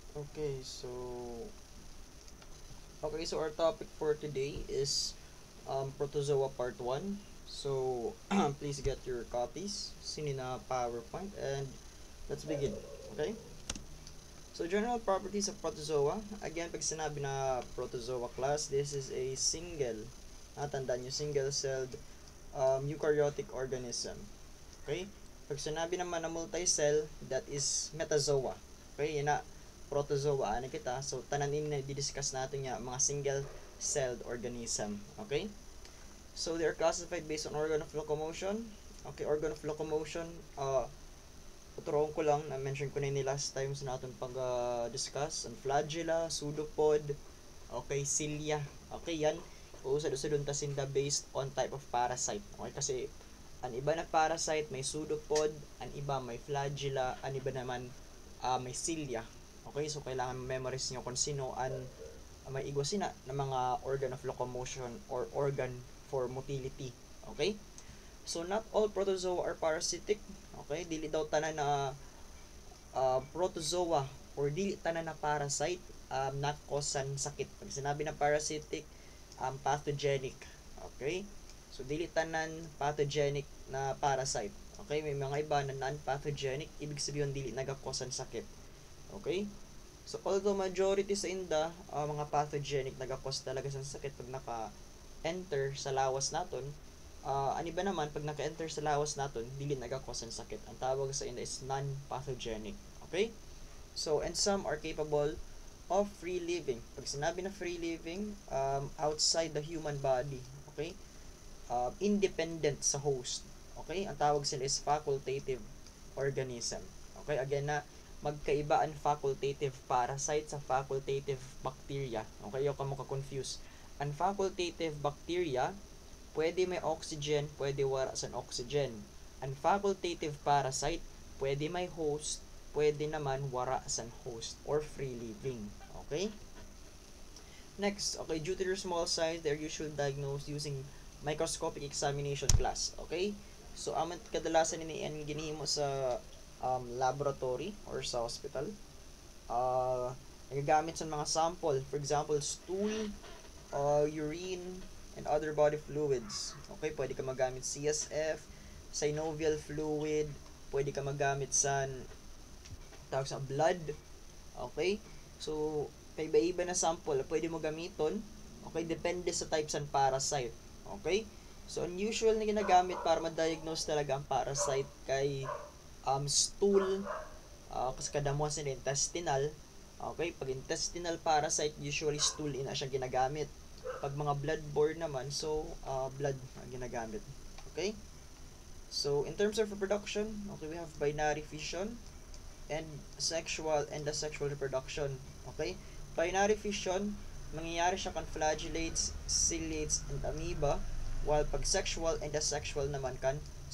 Okay, our topic for today is Protozoa Part 1. So, please get your copies, seen in a PowerPoint, and let's begin. Okay? So, general properties of Protozoa. Again, pag sinabi na Protozoa class, this is a natandaan nyo, single-celled eukaryotic organism. Okay? Pag sinabi naman na multi-cell, that is metazoa. Okay? Yan na, protozoa. Ano kita? So, tanan na di-discuss natin yung mga single-celled organism. Okay? So, they are classified based on organ of locomotion. Okay, organ of locomotion, tuturuan ko lang, na-mention ko na ni last time sa natin pag-discuss, ang flagella, pseudopod, okay, cilia, okay, yan, usad-usadun tasinda based on type of parasite, okay, kasi ang iba na parasite may pseudopod, ang iba may flagella, ang iba naman may cilia, okay, so kailangan memorize nyo kung sino ang may igwasina ng mga organ of locomotion or organ for motility, okay. So not all protozoa are parasitic. Okay, dili daw tanan na protozoa or dili tanan na parasite na causean sakit. Pag sinabi na parasitic, pathogenic. Okay? So dili tanan pathogenic na parasite. Okay, may mga iba na non-pathogenic, ibig sabihin dili naga-causean sakit. Okay? So although majority sa inda mga pathogenic naga-cause talaga sa sakit pag naka-enter sa lawas naton, ani ba naman pag naka-enter sa lawas naton dili nagakos ng sakit, ang tawag sa inda is non-pathogenic. Okay, so and some are capable of free living. Pag sinabi na free living, outside the human body, okay, independent sa host, okay, ang tawag sila is facultative organism. Okay, again na magkaiba ang facultative parasite sa facultative bacteria. Okay, yung ka mo ka-confuse. Ang facultative bacteria pwede may oxygen, pwede wala sa oxygen. Ang facultative parasite, pwede may host, pwede naman wala sa host or free living. Okay? Next, okay, due to their small size, they're usually diagnosed using microscopic examination class. Okay? So, aman kadalasan ini ang ginihimo sa laboratory or sa hospital. Nagagamit sa mga sample, for example, stool, urine, and other body fluids. Okay, pwede ka magamit CSF, synovial fluid, pwede ka magamit sa tawag sa blood. Okay? So, kay iba-iba na sample, pwede mo gamiton. Okay, depende sa types ng parasite. Okay? So, unusual na ginagamit para ma-diagnose talaga ang parasite kay stool, kasi kadamuhan sila intestinal. Okay, pag intestinal parasite, usually stool ina siya ginagamit. Pag mga bloodborne naman, so blood ang ginagamit. Okay? So, in terms of reproduction, okay, we have binary fission and sexual and asexual reproduction. Okay? Binary fission, mangyayari siya kan flagellates, ciliates, and amoeba, while pag sexual and asexual naman kan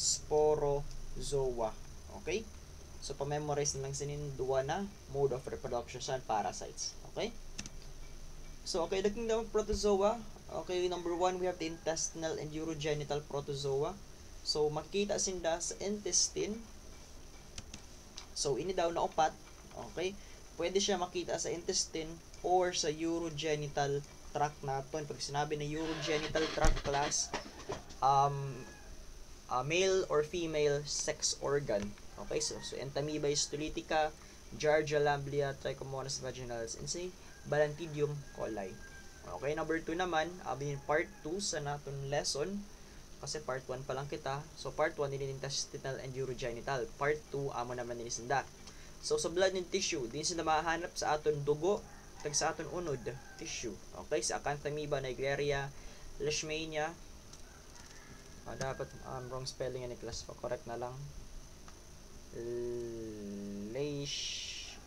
sporozoa. Okay? So, pa-memorize na lang sininduwa na mode of reproduction sa parasites. Okay? So, okay, the kingdom of protozoa. Okay, number 1, we have the intestinal and urogenital protozoa. So, makikita sinda sa intestine. So, ini daw na upat. Okay? Pwede siya makita sa intestine or sa urogenital tract naton. Pag sinabi na urogenital tract class, male or female sex organ. Okay, so Entamoeba histolytica, Giardia lamblia, Trichomonas vaginalis, and say Balantidium coli. Okay, number 2 naman, part 2 sa naton lesson. Kasi part 1 pa lang kita. So, part 1 din intestinal and urogenital. Part 2, amo naman din sinda. So, sa blood and tissue, din sila mahanap sa aton dugo, tag sa aton unod, tissue. Okay, sa Acanthamoeba nigraria, Leishmania, dapat wrong spelling yan ni class pa, correct na lang. Leish,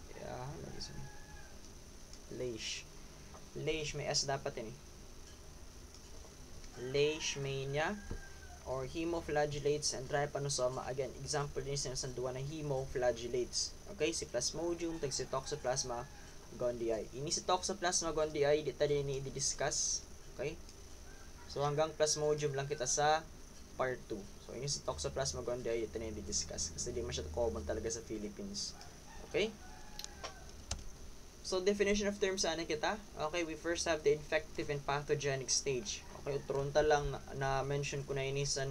Leish, may S dapat ini. Leishmania or hemoflagellates and trypanosoma. Again, example din sinasanduan ng hemoflagellates. Okay, si Plasmodium, tag si Toxoplasma gondii. Ini si Toxoplasma gondii, di tayo i-discuss. Okay? So, hanggang Plasmodium lang kita sa part 2. So, ini si Toxoplasma gondii, ito na i-discuss kasi di masyado common talaga sa Philippines. Okay? So, definition of terms sana kita. Okay, we first have the infective and pathogenic stage. Okay, tronta lang na mention ko na inisan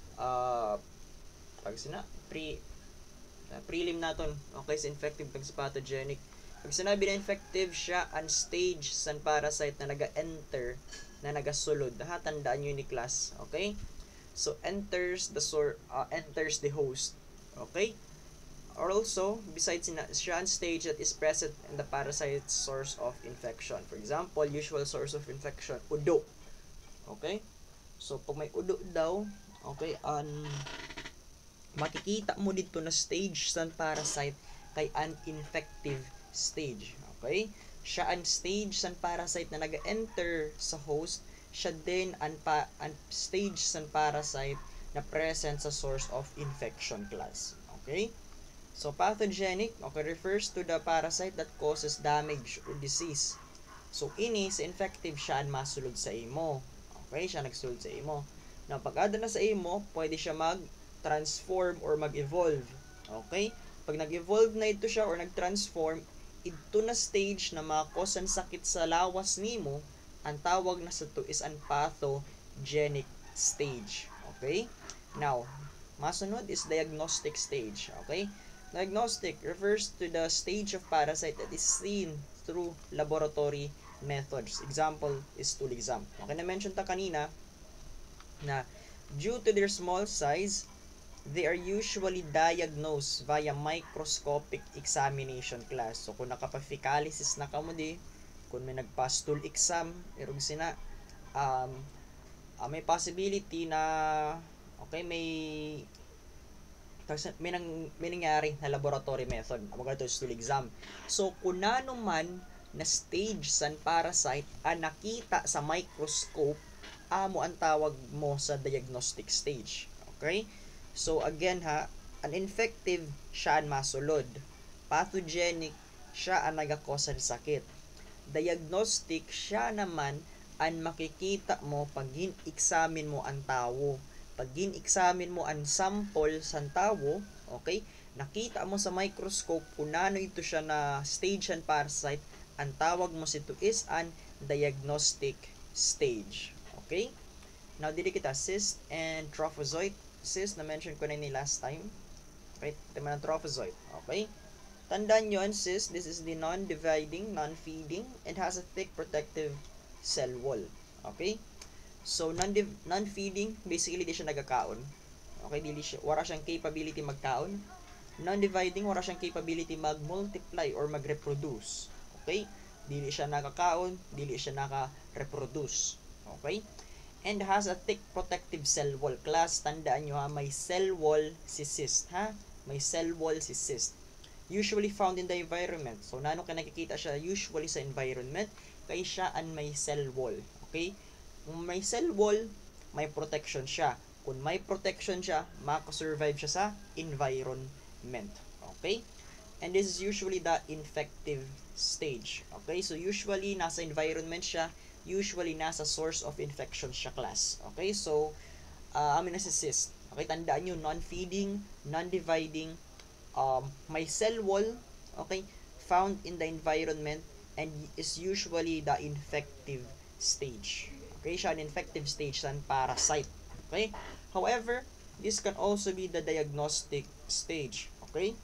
pag sina prelim naton. Okay, sa infective pag sa pathogenic. Pag sinabi na infective, siya ang stage san parasite na naga-enter, na nagasulod. Ha, tandaan nyo ni class. Okay? So, enters the host. Okay? Or also, besides siya ang stage that is present in the parasite's source of infection. For example, usual source of infection, udo. Okay? So, pag may udo daw, okay, makikita mo dito na stage sa parasite kay an infective stage. Okay? Siya ang stage sa parasite na nag-enter sa host. Siya din ang stage sa parasite na present sa source of infection class. Okay? So, pathogenic, okay, refers to the parasite that causes damage or disease. So, ini, sa infective, siya ang masulod sa imo. Okay? Siya nagsulod sa imo. Now, pag-ada na sa imo, pwede siya mag-transform or mag-evolve. Okay? Pag nag-evolve na ito siya or nag-transform, ito na stage na makakosan sakit sa lawas nimo, ang tawag na sa to is ang pathogenic stage. Okay? Now, masunod is diagnostic stage. Okay? Diagnostic refers to the stage of parasite that is seen through laboratory methods. Example is stool exam. Okay, na-mention ta kanina na due to their small size, they are usually diagnosed via microscopic examination class. So, kung nakapa-fecalysis na kamo di, kung may nagpa-stool exam, irog sina, may possibility na, okay, may nangyari na laboratory method. Mga ito, stool exam. So, kung ano man na stage san parasite ang nakita sa microscope, amo ang tawag mo sa diagnostic stage. Okay? So, again ha, an infective, siya ang masulod. Pathogenic, siya ang nagakosa ng sakit. Diagnostic, siya naman ang makikita mo pag in-examine mo ang tao. Pag in-examine mo ang sample sa tao, okay, nakita mo sa microscope kung ano ito siya na stage and parasite, ang tawag mo sito is an diagnostic stage. Okay? Now, dili kita cyst and trophozoite. Cyst, na-mention ko na ni last time. Okay? Tema ng trophozoite. Okay? Tandaan nyo ang cyst, this is the non-dividing, non-feeding, and has a thick protective cell wall. Okay? So, non-feeding, basically, di siya nagkakaon. Okay? Wala siyang capability magkaon. Non-dividing, wala siyang capability mag-multiply or mag-reproduce. Okay? Dili siya nakakaon, dili siya naka-reproduce. Okay? And has a thick protective cell wall. Class, tandaan nyo ha, may cell wall si cyst. Ha? May cell wall si cyst. Usually found in the environment. So, nano ka nakikita siya usually sa environment, kaya siya ang may cell wall. Okay? Kung may cell wall, may protection siya. Kung may protection siya, makasurvive siya sa environment. Okay? And this is usually the infective stage. Okay? So, usually, nasa environment siya. Usually, nasa source of infection siya class. Okay? So, amin na si cyst. Okay? Tandaan nyo, non-feeding, non-dividing, may cell wall, okay, found in the environment, and is usually the infective stage. Okay, siya an infective stage ng parasite. Okay? However, this can also be the diagnostic stage. Okay?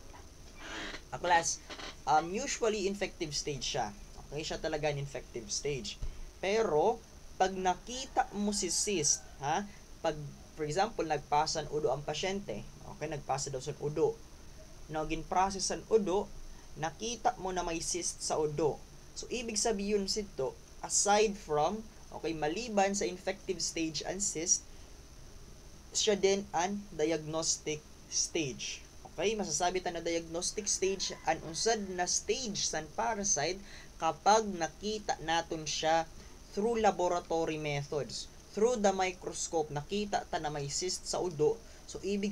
A class, usually infective stage siya. Okay, siya talaga an infective stage. Pero, pag nakita mo si cyst, ha? Pag, for example, nagpasa ng udo ang pasyente, okay, nagpasa daw sa udo. Now, gin-process ang udo, nakita mo na may cyst sa udo. So, ibig sabihin sito, aside from, okay, maliban sa infective stage and cyst, siya din ang diagnostic stage. Okay, masasabi ta na diagnostic stage ang unsad na stage sa parasite kapag nakita naton siya through laboratory methods. Through the microscope, nakita ta na may cyst sa udo. So, ibig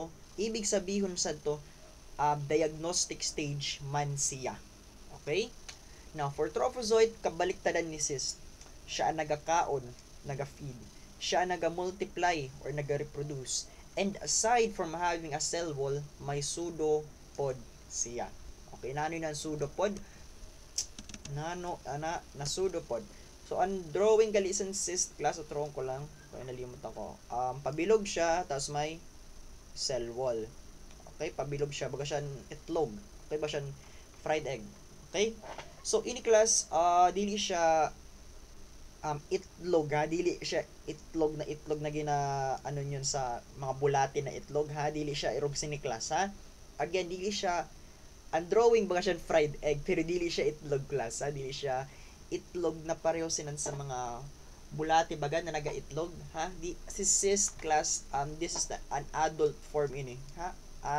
sabihin sa to, diagnostic stage man siya. Okay? Now, for trophozoite, kabaliktaran ni cyst. Siya ang nagakaon, naga-feed. Siya ang naga-multiply or naga-reproduce. And aside from having a cell wall, may pseudopod siya. Okay, nano yun ang pseudopod? na pseudopod. So ang drawing gali isang cyst class, utron ko lang kaya nalimutan ko. Pabilog siya tapos may cell wall. Okay, pabilog siya baga siya itlog. Okay ba siya fried egg. Okay? So ini class dili siya itlog ha, dili siya itlog na gina ano yun sa mga bulati na itlog ha, dili siya irog sini class ha. Again, dili siya ang drawing baga siya fried egg pero dili siya itlog class ha, dili siya itlog na pareho sinan sa mga bulati baga na naga-itlog ha. Si cyst class, this is an adult form ini ha,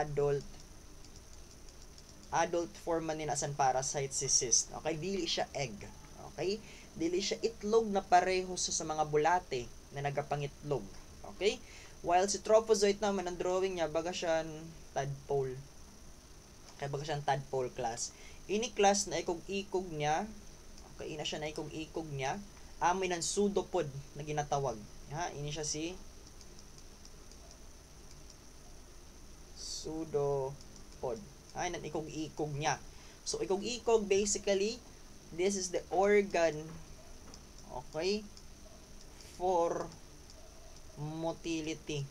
adult form man ni asan parasite si cyst. Okay, dili siya egg. Okay, dili siya itlog na pareho sa mga bulate na nagapangitlog. Okay, while si trophozoite naman ang drawing niya baga siya tadpole. Kaya baga siyang tadpole class. Ini class na ikog-ikog niya, okay, ina siya na ikog-ikog niya, amoy ng pseudopod na ginatawag. Ha, ini siya si pseudopod. Ay, nan ikog-ikog niya. So, ikog-ikog, basically, this is the organ, okay, for motility.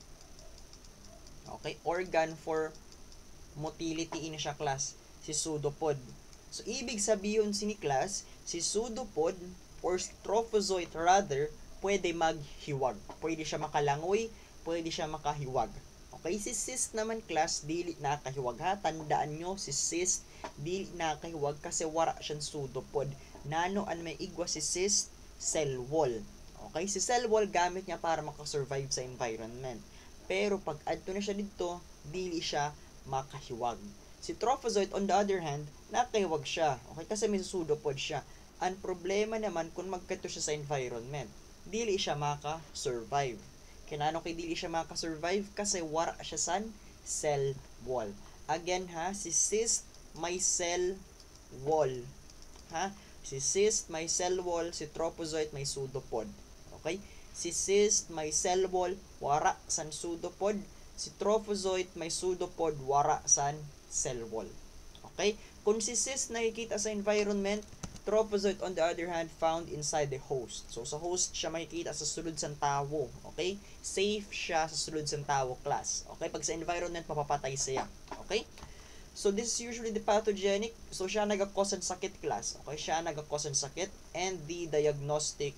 Okay, organ for motility ini siya class, si pseudopod. So, ibig sabihin sini class, si pseudopod or trophozoite rather, pwede maghiwag. Pwede siya makalangoy, pwede siya makahiwag. Okay, si cyst naman class, dili nakahiwag ha. Tandaan nyo, si cyst, dili nakahiwag kasi wala siyang pseudopod. Nano an may igwa si cyst? Cell wall. Okay, si cell wall gamit niya para makasurvive sa environment. Pero pag adto na siya dito, dili siya makahiwag. Si trophozoite on the other hand, nakahiwag siya. Okay, kasi may pseudopod siya. Ang problema naman kung magkato siya sa environment, dili siya maka-survive. Kinano kay dili siya maka-survive kasi wala siya sa cell wall. Again ha, si cyst may cell wall. Ha? Si cyst may cell wall, si trophozoite may pseudopod. Okay? Si cyst may cell wall, wara san pseudopod. Si trophozoite may pseudopod, wara san cell wall. Okay? Kung si cyst nakikita sa environment, trophozoite on the other hand found inside the host. So sa host siya makikita sa sulod sang tawo. Okay? Safe siya sa sulod sang tawo class. Okay? Pag sa environment mapapatay siya. Okay? So this is usually the pathogenic. So siya nagakos ng sakit class. Okay? Siya nagakos ng sakit and the diagnostic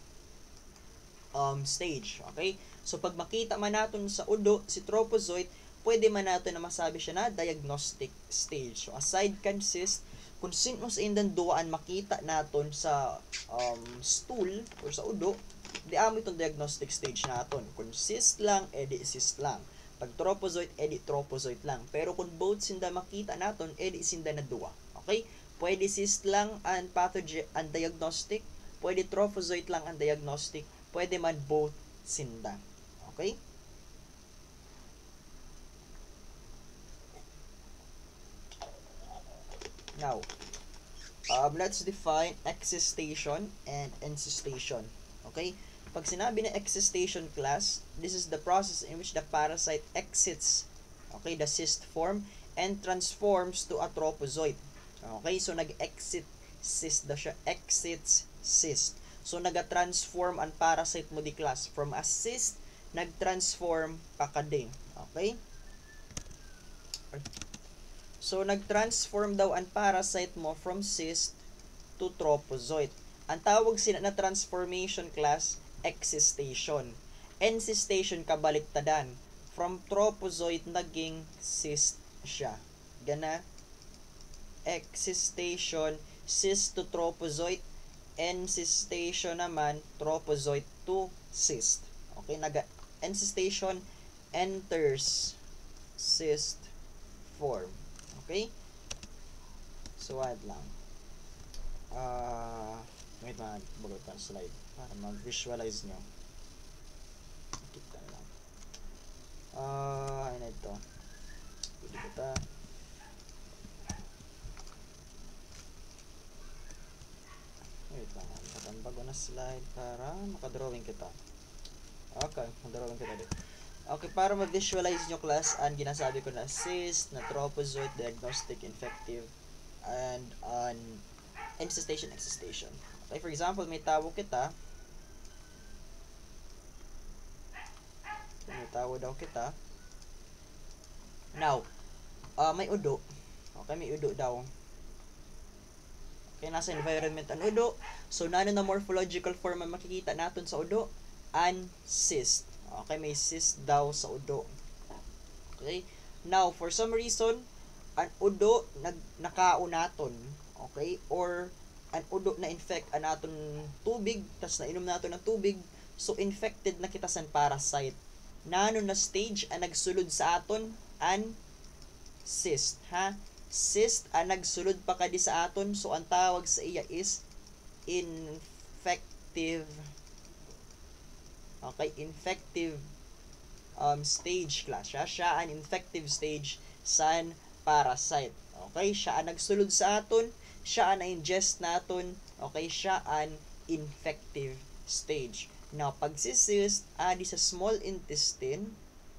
stage. Okay? So pag makita man natin sa udo si trophozoite, pwede man natin na masabi siya na diagnostic stage. So aside kan cyst, kung sino sa indan duwaan makita naton sa stool or sa udo, di amo itong diagnostic stage naton. Kung cyst lang, edi cyst lang. Pag trophozoite, edi trophozoite lang. Pero kung both sinda makita naton, edi sinda na duwa. Okay? Pwede cyst lang ang ang diagnostic, pwede trophozoite lang ang diagnostic, pwede man both sinda. Okay? Now, let's define existation and encystation. Okay? Pag sinabi na existation class, this is the process in which the parasite exits, okay, the cyst form and transforms to a trophozoite. Okay? So, nag-exit cyst daw siya. Exits cyst. So, nag-transform ang parasite mo di class. From a cyst, nag-transform pa kading. Okay? So, nag-transform daw ang parasite mo from cyst to trophozoite. Ang tawag sila na transformation class, excistation. Encystation kabaliktadan. From trophozoite, naging cyst siya. Gana? Excistation, cyst to trophozoite. Encystation naman, trophozoite to cyst. Okay, encystation enters cyst form. Okay? So, add lang. Wait man, bago pa slide para mag-visualize nyo. Kita lang. Ano ito? Pwede kita. Wait lang. Bago na slide para makadrawing kita. Okay, makadrawing kita dito. Okay, para ma-visualize nyo class, ang ginasabi ko na cyst, na trophozoite, diagnostic, infective, and Encystation, excistation. Okay, for example, may tawo kita. May tawo daw kita. Now, may udo. Okay, may udo daw. Okay, nasa environment ang udo. So, nano na morphological form ang makikita natin sa udo? An cyst. Okay, may cyst daw sa udo. Okay? Now, for some reason, ang udo nakaon naton. Okay? Or, ang udo na infect naton tubig, tas nainom naton ng tubig, so infected na kita sa parasite. Nano na stage ang nagsulod sa aton? An cyst. Ha? Cyst ang nagsulod pa kadi sa aton, so ang tawag sa iya is infective. Okay, infective stage class. Siya ang infective stage sa parasite. Okay, siya ang nagsulod sa aton, siya ang na-ingest naton. Okay, siya ang infective stage. Now, pag si cyst di sa small intestine,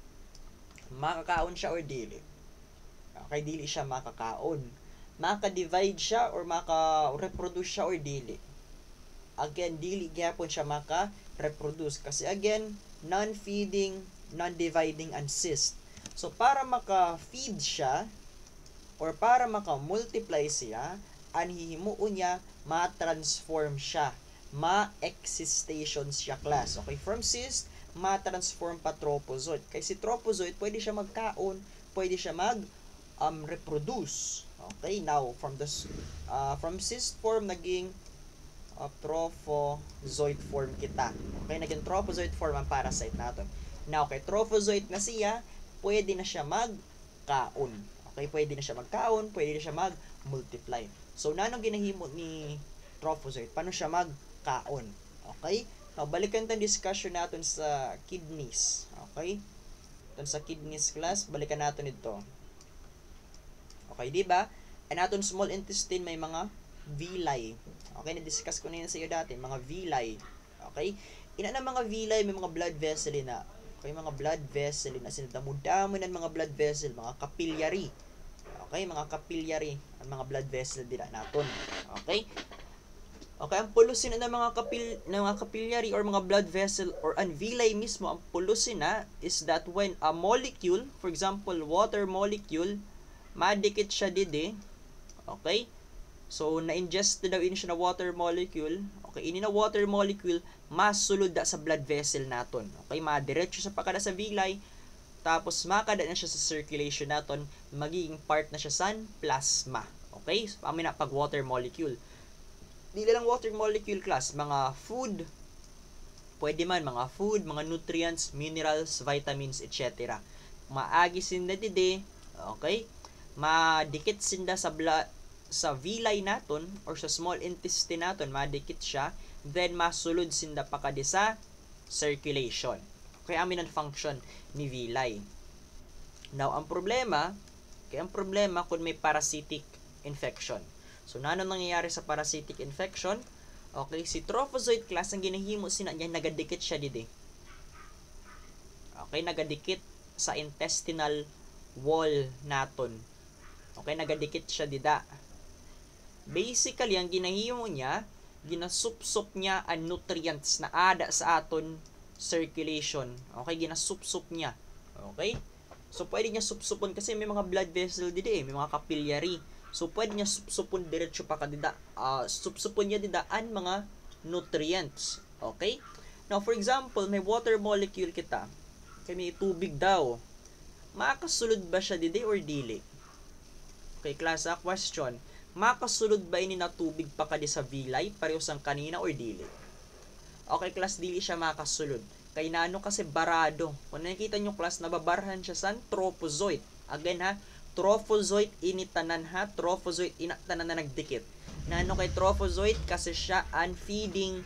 makakaon siya or dili? Okay, dili siya makakaon. Maka-divide siya or maka-reproduce siya or dili? Again, dili gyapon siya maka-reproduce. Kasi again, non-feeding, non-dividing and cyst. So, para maka-feed siya or para maka-multiply siya, ang hihimuon niya, ma-transform siya. Ma-excistation siya class. Okay, from cyst, ma-transform pa tropozoid. Kasi tropozoid, pwede siya magkaon, pwede siya reproduce. Okay, now from cyst form naging trophozoite form kita. Okay, naging trophozoite form ang parasite natin. Now, kay trophozoite na siya, pwede na siya magkaon. Okay, pwede na siya magkaon, pwede na siya mag-multiply. So, nanong ginahimo ni trophozoite? Paano siya magkaon? Okay? Now, balikan tong discussion natin sa kidneys. Okay? Ito sa kidneys class, balikan natin ito. Okay, di ba? And aton small intestine may mga villi. Okay, na-discuss ko na yun sa iyo dati, mga villi. Okay? Ina na mga villi, may mga blood vessel na. Okay, mga blood vessel na sinadamo-damo ng mga blood vessel, mga capillary. Okay, mga capillary, ang mga blood vessel din naton. Okay? Okay, ang pulusin na ng mga capillary or mga blood vessel or ang villi mismo, ang pulusin na is that when a molecule, for example, water molecule, madikit siya didi. Okay? So, na-ingest na daw ini siya na water molecule. Okay, ini na water molecule, masulod da sa blood vessel naton. Okay, madiretso sa pakada sa villi, tapos makada na siya sa circulation naton, magiging part na siya sa plasma. Okay? So, amin na pag water molecule. Dili lang water molecule class, mga food, pwede man, mga food, mga nutrients, minerals, vitamins, etc. Maagi sinda didi, okay? Madikit sinda sa villi naton or sa small intestine naton, madikit siya, then masulod sinda pa kadi sa circulation. Okay, amin ang function ni villi. Now, ang problema kung may parasitic infection. So, nano nangyayari sa parasitic infection? Okay, si trophozoite class, ang ginahimo sina niya, nagadikit siya didi. Okay, nagadikit sa intestinal wall naton. Okay, nagadikit siya dida. Basically, ang ginahimo niya, ginasupsup niya ang nutrients na ada sa aton circulation. Okay, ginasupsup niya. Okay? So, pwede niya supsupon kasi may mga blood vessel didi may mga capillary. So, pwede niya supsupon diretso pa kadida. Supsupon niya dida ang mga nutrients. Okay? Now, for example, may water molecule kita. Okay, may tubig daw. Makasulod ba siya didi or dili? Okay, class question. Makasulod ba ini na tubig pa kadi sa villi pareho sang kanina or dili? Okay, class, dili siya makasulod. Kay nano kasi barado. Kung nakikita nyo class, nababarahan siya sa trophozoite. Again ha, trophozoite initanan ha, trophozoite inatanan na nagdikit. Nano kay trophozoite kasi siya unfeeding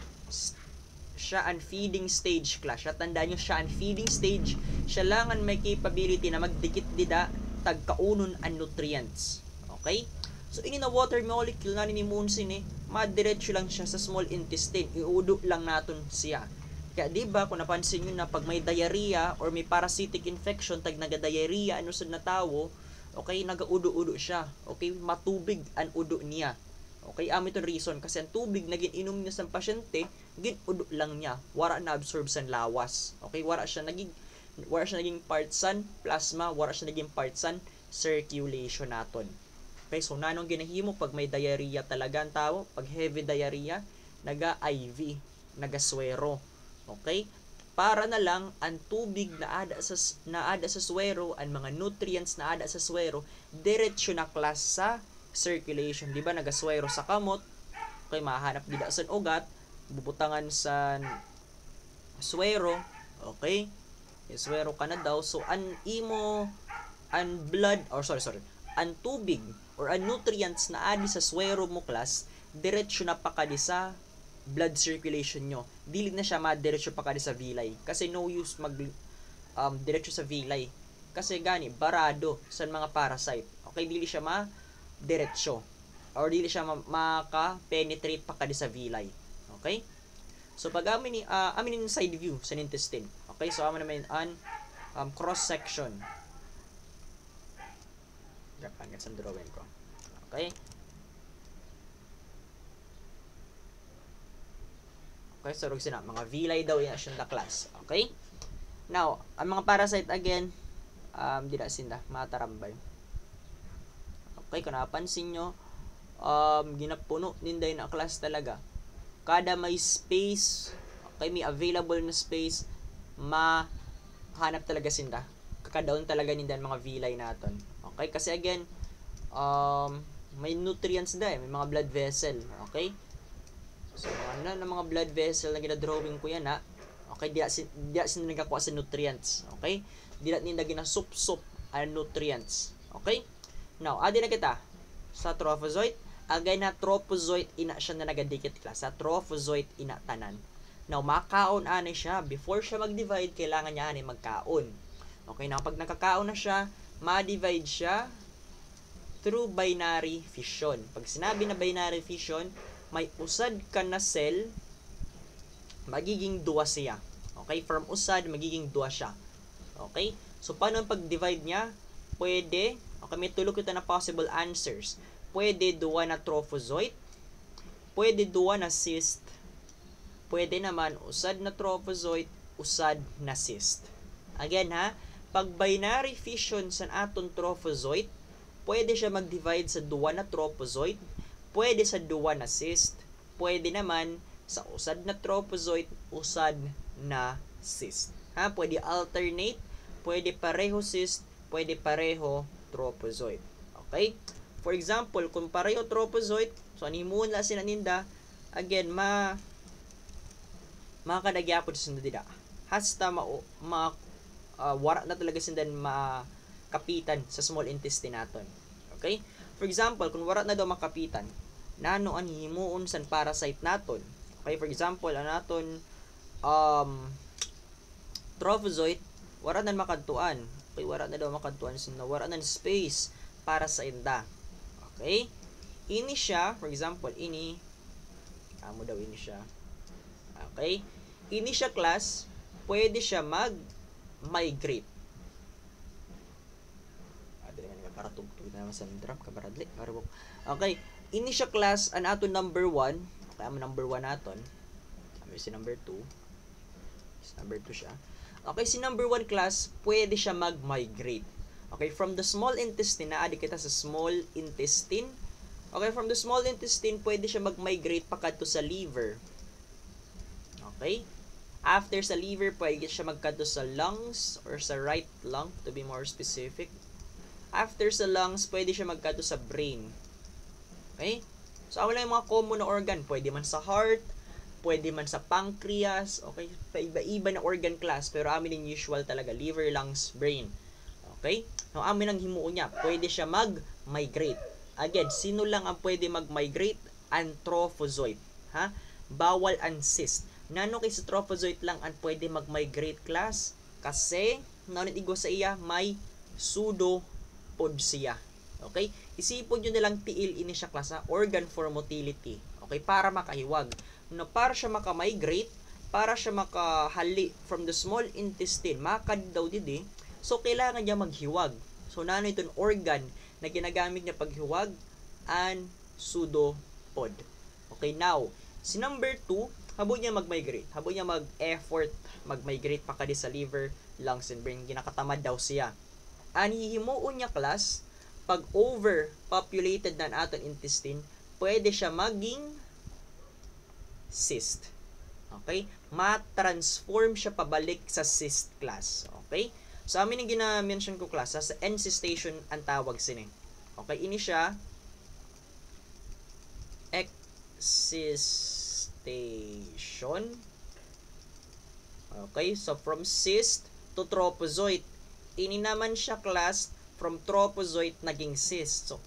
stage class. Siya, tandaan nyo, siya unfeeding stage. Siya lang ang may capability na magdikit dida tagkaunon ang nutrients. Okay? So, ini na water molecule na ninimunsin madiretso lang siya sa small intestine. Iudo lang naton siya. Kaya diba, kung napansin nyo na pag may diarrhea or may parasitic infection, tag naga-diarrhea, ano sa natawo, okay, naga-udo-udo siya. Okay, matubig ang udo niya. Okay, amo ito reason kasi ang tubig na gininom niya sa pasyente, ginudo lang niya, wala na absorb sa lawas. Okay, wala siya naging part san plasma, wala siya naging part san circulation naton. Okay, so nanong ginahimo pag may diarrhea talaga ang tao, pag heavy diarrhea, naga-IV, naga-suero. Okay? Para na lang ang tubig na ada sa suero, ang mga nutrients na ada sa suero, diretso na class sa circulation. Di ba naga-suero sa kamot? Okay, mahanap gid sa ugat, bubutangan sa suero. Okay? Suero ka na daw. So ang blood ang tubig or ang nutrients na adi sa suero mo class, diretso na pa kadi sa blood circulation nyo. Dili na siya ma-diretso pa kadi sa villi. Kasi no use diretso sa villi. Kasi gani, barado sa mga parasite. Okay, dili siya ma-diretso. Or dili siya maka-penetrate pa kadi sa villi. Okay? So, pag amin yung side view sa intestine. Okay, so amin naman ang cross-section. Pangit sa drawing ko. Okay? Okay, so sina mga villi daw yan siya na class. Okay? Now, ang mga parasite again, di na sinda matarambay. Okay, kung napansin nyo, ginapuno ninday na class talaga. Kada may space, okay, may available na space, mahanap talaga sinda. Kakadaon talaga nindan mga villi naton. Okay, kasi again, may nutrients da may mga blood vessel. Okay? So, mga blood vessel na gina-drawing ko yan, ha? Okay, di sila nagkakuha sa nutrients. Okay? Di nila ginasup-sup ang nutrients. Okay? Now, adi na kita sa trophozoite. Agay na trophozoite ina siya na nagadikit class. Sa trophozoite ina tanan. Now, makaon ani siya. Before siya mag-divide, kailangan niya ani magkaon. Okay, now pag nakakaon na siya, ma-divide siya through binary fission. Pag sinabi na binary fission, may usad ka na cell, magiging duwa siya. Okay? From usad, magiging duwa siya. Okay? So, paano ang pag-divide niya? Pwede, okay, may tulog kita na possible answers. Pwede duwa na trophozoite, pwede duwa na cyst, pwede naman usad na trophozoite, usad na cyst. Again ha, pag binary fission sa aton trophozoite, pwede siya mag-divide sa duwa na trophozoite, pwede sa duwa na cyst, pwede naman sa usad na trophozoite, usad na cyst. Ha, pwede alternate, pwede pareho cyst, pwede pareho trophozoite. Okay? For example, kung pareho trophozoite, so animuon la sinaninda, again, makadagyapod sa dida. Hasta wara na talaga sindan makapitan sa small intestine naton. Okay? For example, kung wara na daw makapitan, nano ang himuon san parasite naton. Okay, for example, ang naton trophozoite, wara na makadtuan. Okay, wara na daw makadtuan sin wara na space para sa inda. Okay? Ini siya, for example, ini siya. Okay? Ini siya class, pwede siya mag-migrate. Para tugtog na naman sa drum, kabaradli. Okay, ini siya class, ang ato number 1. Okay, ang number 1 naton. Kami si number 2. Si number 2 siya. Okay, si number 1 class, pwede siya mag-migrate. Okay, from the small intestine, naadi kita sa small intestine. Okay, from the small intestine, pwede siya mag-migrate pakadto sa liver. Okay? After sa liver, pwede siya magkadto sa lungs or sa right lung, to be more specific. After sa lungs, pwede siya magkadto sa brain. Okay? So, wala yung mga common na organ. Pwede man sa heart, pwede man sa pancreas, okay? Iba-iba na organ class, pero amin yung usual talaga, liver, lungs, brain. Okay? Now, amin ang himuon niya, pwede siya mag-migrate. Again, sino lang ang pwede mag-migrate? Ang trophozoite. Ha? Bawal ang cyst. Nano kay sa trophozoite lang ang pwede mag-migrate class? Kasi, nanit igo sa iya, may pseudopod siya. Okay? Isipon nyo nilang tiil ini siya class, ha? Organ for motility. Okay? Para makahiwag. No, para siya maka-migrate, para siya makahali from the small intestine, makad daw didi, so kailangan niya maghiwag. So, nano itong organ na ginagamit niya paghiwag, ang pseudopod. method. Okay, now, si number 2, habo niya mag-migrate. Habo niya mag-effort, mag-migrate pa kadi sa liver, lungs, and brain. Ginakatamad daw siya. Ani himuon niya class, pag overpopulated na aton intestine, pwede siya maging cyst. Okay? Ma-transform siya pabalik sa cyst class. Okay? So, amin yung gina-mention ko class, sa encystation ang tawag sini. Okay? Ini siya excistation. Okay? So, from cyst to trophozoite. Ini naman siya class from trophozoite naging cyst. So,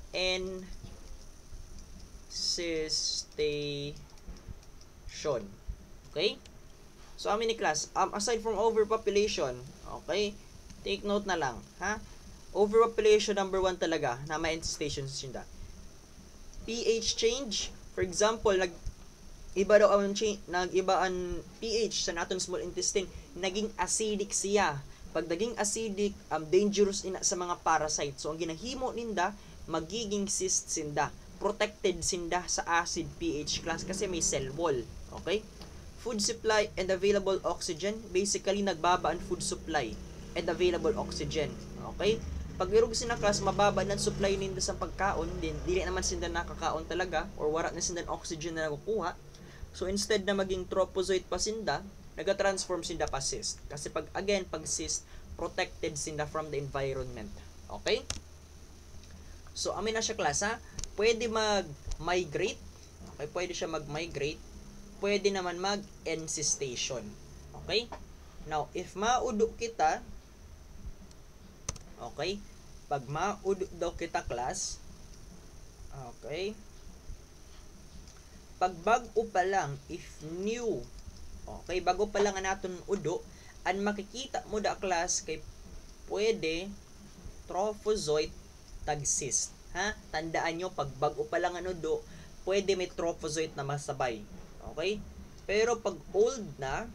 encystation. Okay? So, amin ni class, aside from overpopulation, okay, take note na lang, ha? Overpopulation number 1 talaga, na may encystation siya. pH change, for example, nag-iba ang pH sa naton small intestine, naging acidic siya. Pag naging acidic, dangerous ina sa mga parasites. So, ang ginahimo ninda, magiging cyst sinda. Protected sinda sa acid pH class kasi may cell wall. Okay? Food supply and available oxygen. Basically, nagbaba ang food supply and available oxygen. Okay? Pag irog sina class, mababa ng supply ninda sa pagkaon, din dili naman sinda nakakaon talaga or wala na sinda oxygen na nakukuha. So, instead na maging trophozoite pa sinda, nag-transform sinda pa cyst. Kasi pag cyst, protected sinda from the environment. Okay? So, amin na siya class, ha? Pwede mag-migrate. Okay? Pwede siya mag-migrate. Pwede naman mag-encystation. Okay? Now, if maudo kita, okay? Pag maudo daw kita class, okay? Pag bago pa lang, if new, okay, bago pa lang naton udo, ang makikita mo da class kay pwede trophozoite tag cyst. Ha? Tandaan nyo, pag bago pa lang ang udo, pwede may trophozoite na masabay. Okay? Pero pag old na,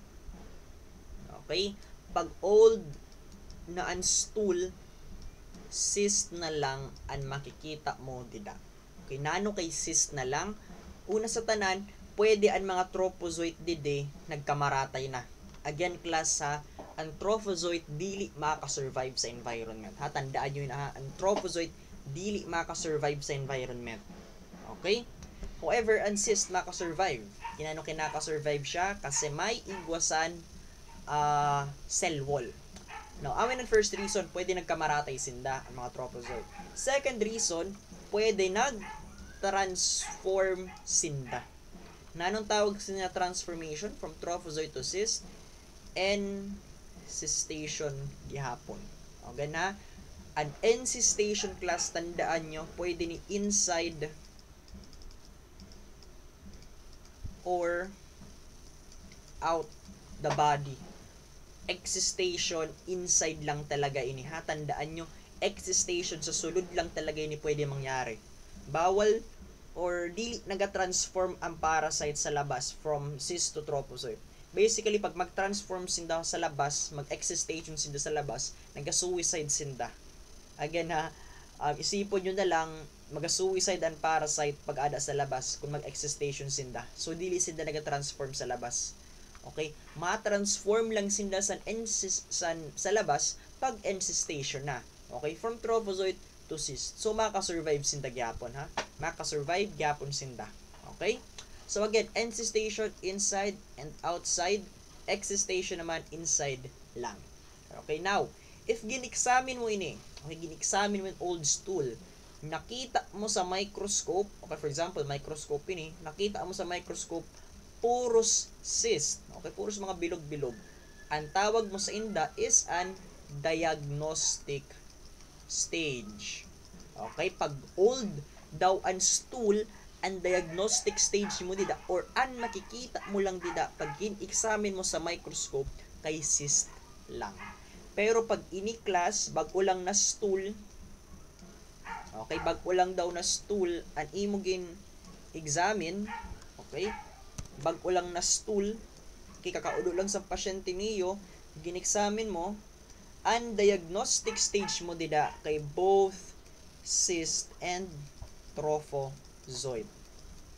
okay, pag old na ang stool, cyst na lang ang makikita mo dida. Okay, nano kay cyst na lang? Una sa tanan, pwede ang mga trophozoite dide nagkamaratay na. Again, class, ha, ang trophozoite dili makasurvive sa environment. Ha, tandaan nyo na, ha, ang trophozoite dili makasurvive sa environment. Okay? However, ang cyst makasurvive. Kinano kinakasurvive siya kasi may igwasan cell wall. Now, amin ang first reason, pwede nagkamaratay sinda ang mga trophozoite. Second reason, pwede nag-transform sinda. Nanong tawag sa transformation from trophozoite to cyst? Encystation gihapon. O gana, an encystation class, tandaan nyo, pwede ni inside or out the body. Excistation, inside lang talaga ini. Ha, tandaan nyo, excistation sa sulod lang talaga ini pwede mangyari. Bawal or dili naga-transform ang parasite sa labas from cyst to trophozoite. Basically, pag mag-transform sinda sa labas, mag-excistation sinda sa labas, nag-suicide sinda. Again, ha, isipon nyo na lang, mag-suicide ang parasite pag ada sa labas kung mag-excistation sinda. So, dili sinda naga-transform sa labas. Okay? Ma-transform lang sinda sa labas pag encystation na. Okay? From trophozoite to cyst. So, makasurvive sinda gyapon, ha? Makasurvive gyapon sinda. Okay? So, again, encystation inside and outside. Excistation naman inside lang. Okay? Now, if giniksamin mo ini, okay, giniksamin mo yung old stool, nakita mo sa microscope, okay, for example, microscope ini, nakita mo sa microscope, puros cyst. Okay, puros mga bilog-bilog. Ang tawag mo sa inda is an diagnostic stage. Okay, pag old daw ang stool, ang diagnostic stage mo dida or ang makikita mo lang dida pag in-examine mo sa microscope kay cyst lang. Pero pag ini class, bago lang na stool, okay, bago lang daw na stool, ang imo examine, okay, bago lang na stool, okay, kakaudo lang sa pasyente niyo, ginexamine mo, ang diagnostic stage mo dida kay both cyst and trophozoite.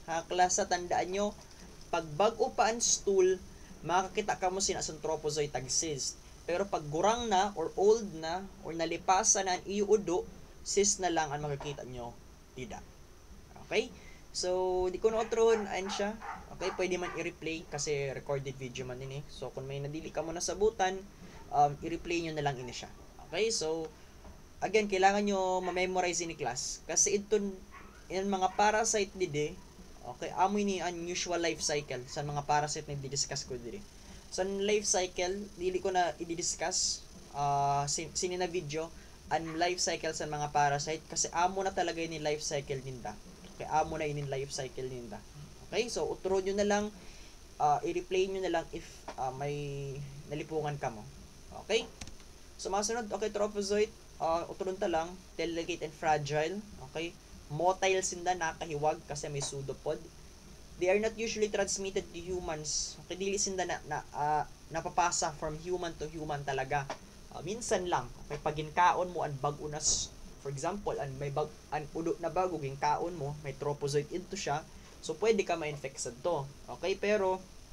Ha, klasa, tandaan nyo, pag bag-o pa ang stool, makakita ka mo sinasang trophozoite tag cyst. Pero pag gurang na, or old na, or nalipasan na ang iudo, cyst na lang ang makikita nyo. Tidak. Okay? So, di ko na-outron, ayan siya. Okay, pwede man i-replay kasi recorded video man din eh. So, kung may nadili ka mo na sabutan, i-replay nyo na lang ini siya. Okay, so, again, kailangan nyo ma-memorize ini class. Kasi ito, yung mga parasite dide, okay, amoy ni unusual life cycle sa mga parasite na i-discuss ko dide. Sa life cycle, dili ko na i-discuss sini na video ang life cycle sa mga parasite kasi amo na talaga yun life cycle ninda. Okay, amo na yun life cycle ninda. Okay, so utro nyo na lang, i-replay nyo na lang if may nalipungan ka mo. Okay? So masunod, okay, trophozoite, utron ta lang, delicate and fragile. Okay? Motile sinda, nakahiwag kasi may pseudopod. They are not usually transmitted to humans. Okay, dili sinda napapasa from human to human talaga. Minsan lang, okay, pag ginkaon mo ang bag-unas, for example, an udo na bago ginkaon mo, may trophozoite into siya, so pwede ka ma-infect sa to. Okay, pero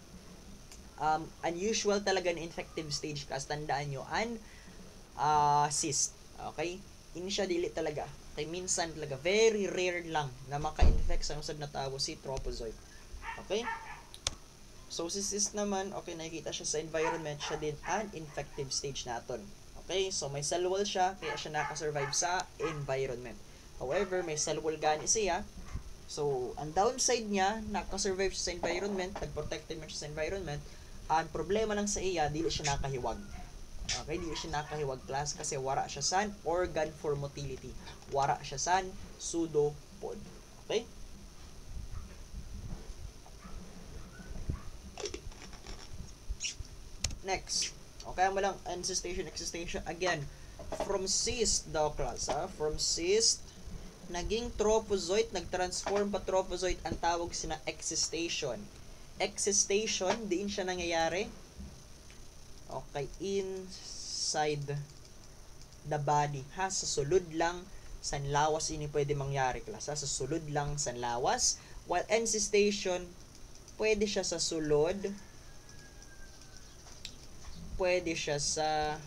unusual talaga na infective stage kasi tandaan nyo, cyst. Okay? Ini siya dili talaga. Okay, minsan talaga, very rare lang na maka-infect sa usad na tawag si trophozoite. Okay? So, si cyst naman, okay, nakikita siya sa environment, siya din an infective stage naton. Okay? So, may cell wall siya, kaya siya nakasurvive sa environment. However, may cell wall gani siya. So, ang downside niya, nakasurvive siya sa environment, nag-protected man siya sa environment. Ang problema lang sa iya, dili siya nakahiwag. Okay, dili siya nakahiwag class kasi wara siya san organ for motility. Wara siya san pseudopod. Okay? Next. Okay, mo lang ancestation, excitation. Again, from cyst daw class, ha? From cyst, naging trophozoite, nag-transform pa trophozoite, ang tawag sina excitation. Excitation, diin siya nangyayari. Okay, inside the body. Ha, sa sulod lang, sanlawas ini pwede mangyari class. Ha? Sa sulod lang, sanlawas. While encystation, pwede siya sa sulod, pwede siya sa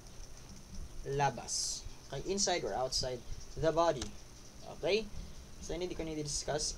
labas. Okay, inside or outside the body. Okay? So, hindi ko na-discuss.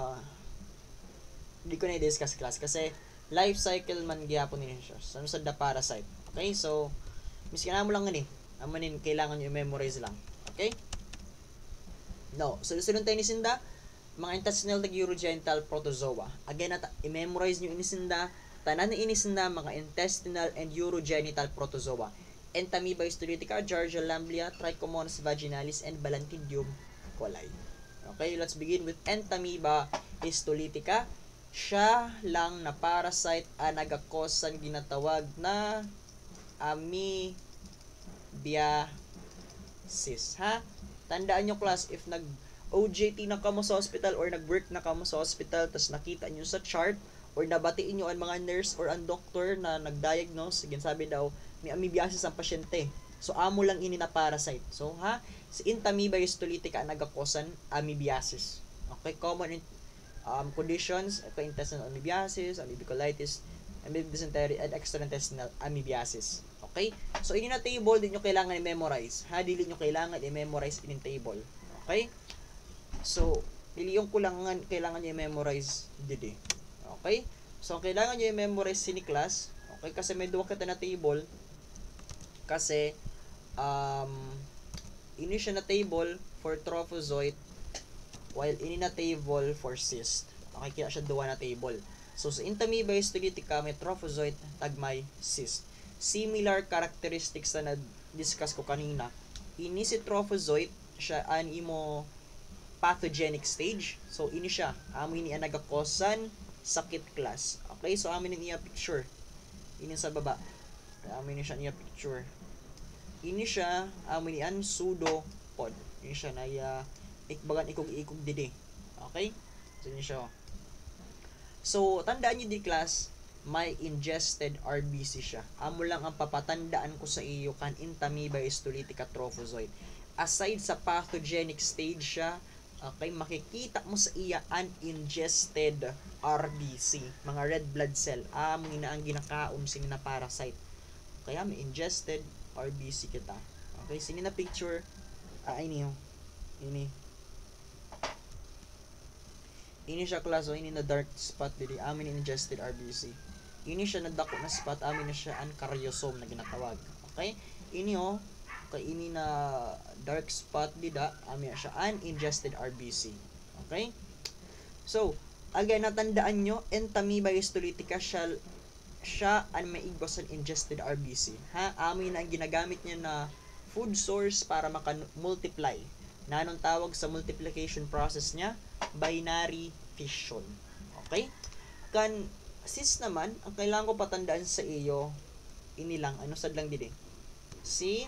Hindi ko na-discuss class kasi life cycle man gyapon din siya. Sa the parasite. Okay? So, miskin mo lang ngani. Amanin, kailangan nyo i-memorize lang. Okay? No. So, sunod tayo ni Sinda. Mga intestinal urogenital protozoa. Again, i-memorize nyo inisinda. Tanan ni inisinda mga intestinal and urogenital protozoa. Entamoeba histolytica, Giardia lamblia, Trichomonas vaginalis, and Balantidium coli. Okay, let's begin with Entamoeba histolytica. Siya lang na parasite ang nagakosan ginatawag na amoebiasis. Ha? Tandaan nyo class, if nag-OJT na kamo sa hospital or nag-work na kamo sa hospital tas nakita nyo sa chart or nabatiin nyo ang mga nurse or ang doctor na nag-diagnose, sabi daw, may amoebiasis ang pasyente. So, amo lang ini na parasite. So, ha? Si Entamoeba histolytica nagakosan amoebiasis. Okay, common conditions, intestinal amoebiasis, amoebicolitis, amoebic dysentery, and extraintestinal amoebiasis. Okay? So, ini na table, din nyo kailangan i-memorize. Ha? Dili nyo kailangan i-memorize in table. Okay? So, dili yung kailangan nyo i-memorize didi. Okay? So, kailangan nyo i-memorize sini class. Okay? Kasi may duwa kita na table. Kasi, ini siya na table for trophozoite while ini na table for cyst. Okay, kaya siya duwa na table. So, sa Entamoeba histolytica, may trophozoite, tagmay cyst. Similar characteristics na na-discuss ko kanina. Ini si trophozoite, siya an imo pathogenic stage. So, ini siya. Amo ini ang nagakosan sakit class. Okay, so amin niya picture. Ini sa baba. Amin siya niya picture. Ini siya, amin ni an pseudopod. Ini siya na ikbagan ikog didi. Okay? So, ini siya. So, tandaan niyo di class, may ingested RBC siya. Amo lang ang papatandaan ko sa iyo kan Entamoeba histolytica trophozoite. Aside sa pathogenic stage siya, Okay, makikita mo sa iya uningested RBC, mga red blood cell. Amo ina ang ginakaon sini na parasite. Kaya may ingested RBC kita. Okay, sini na picture. Ini oh. Ini siya class, ini na dark spot dili. Amin ingested RBC. Ini siya nadako na spot, amin na siya ankaryosome na ginatawag. Okay? Ini oh, kay ini na dark spot dida, amin na siya uningested RBC. Okay? So, again, natandaan nyo, Entamoeba histolytica siya ang maigos ang ingested RBC. Ha? Amin na ang ginagamit niya na food source para maka-multiply. Na anong tawag sa multiplication process niya? Binary fission. Okay? Sis naman, ang kailangan ko patandaan sa iyo, ini lang, ano sad lang dili? Si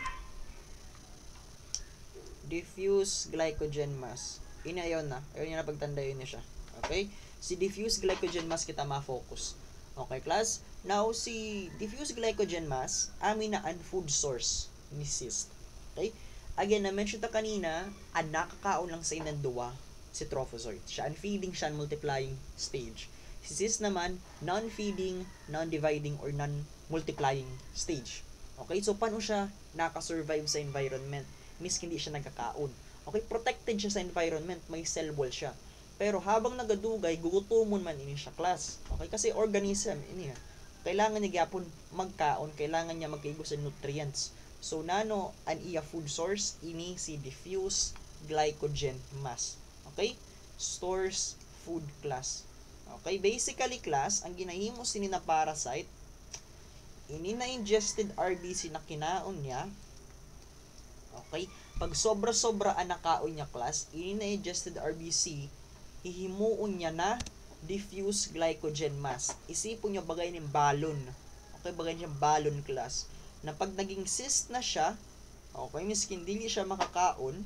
diffuse glycogen mass. Ini ayon na na pagtandayon niya siya. Okay? Si diffuse glycogen mass kita ma-focus. Okay, class? Now, si diffuse glycogen mass, amin na ang food source ni cyst. Okay? Again, na-mention ta kanina, ang nakakaon lang sa inang duwa, si trophozoite. Siya ang feeding, siya ang multiplying stage. Si cyst naman, non-feeding, non-dividing, or non-multiplying stage. Okay? So, paano siya nakasurvive sa environment? Miski hindi siya nagkakaon. Okay? Protected siya sa environment. May cell wall siya. Pero habang nagadugay, gugutumon man ini siya, class. Okay? Kasi organism, ini kailangan niya gyapon magkaon, kailangan niya magkaigos sa nutrients. So, nano an iya food source, ini si diffuse glycogen mass. Okay? Stores food, class. Okay? Basically, class, ang ginahimo sini na parasite, ini na ingested RBC na kinaon niya. Okay? Pag sobra-sobra ang nakaon niya, class, ini na ingested RBC, hihimuon niya na diffuse glycogen mass. Isipon niyo bagay ng balon. Okay? Bagay niyang balon, class. Na pag naging cyst na siya, okay, miskin dili siya makakaon,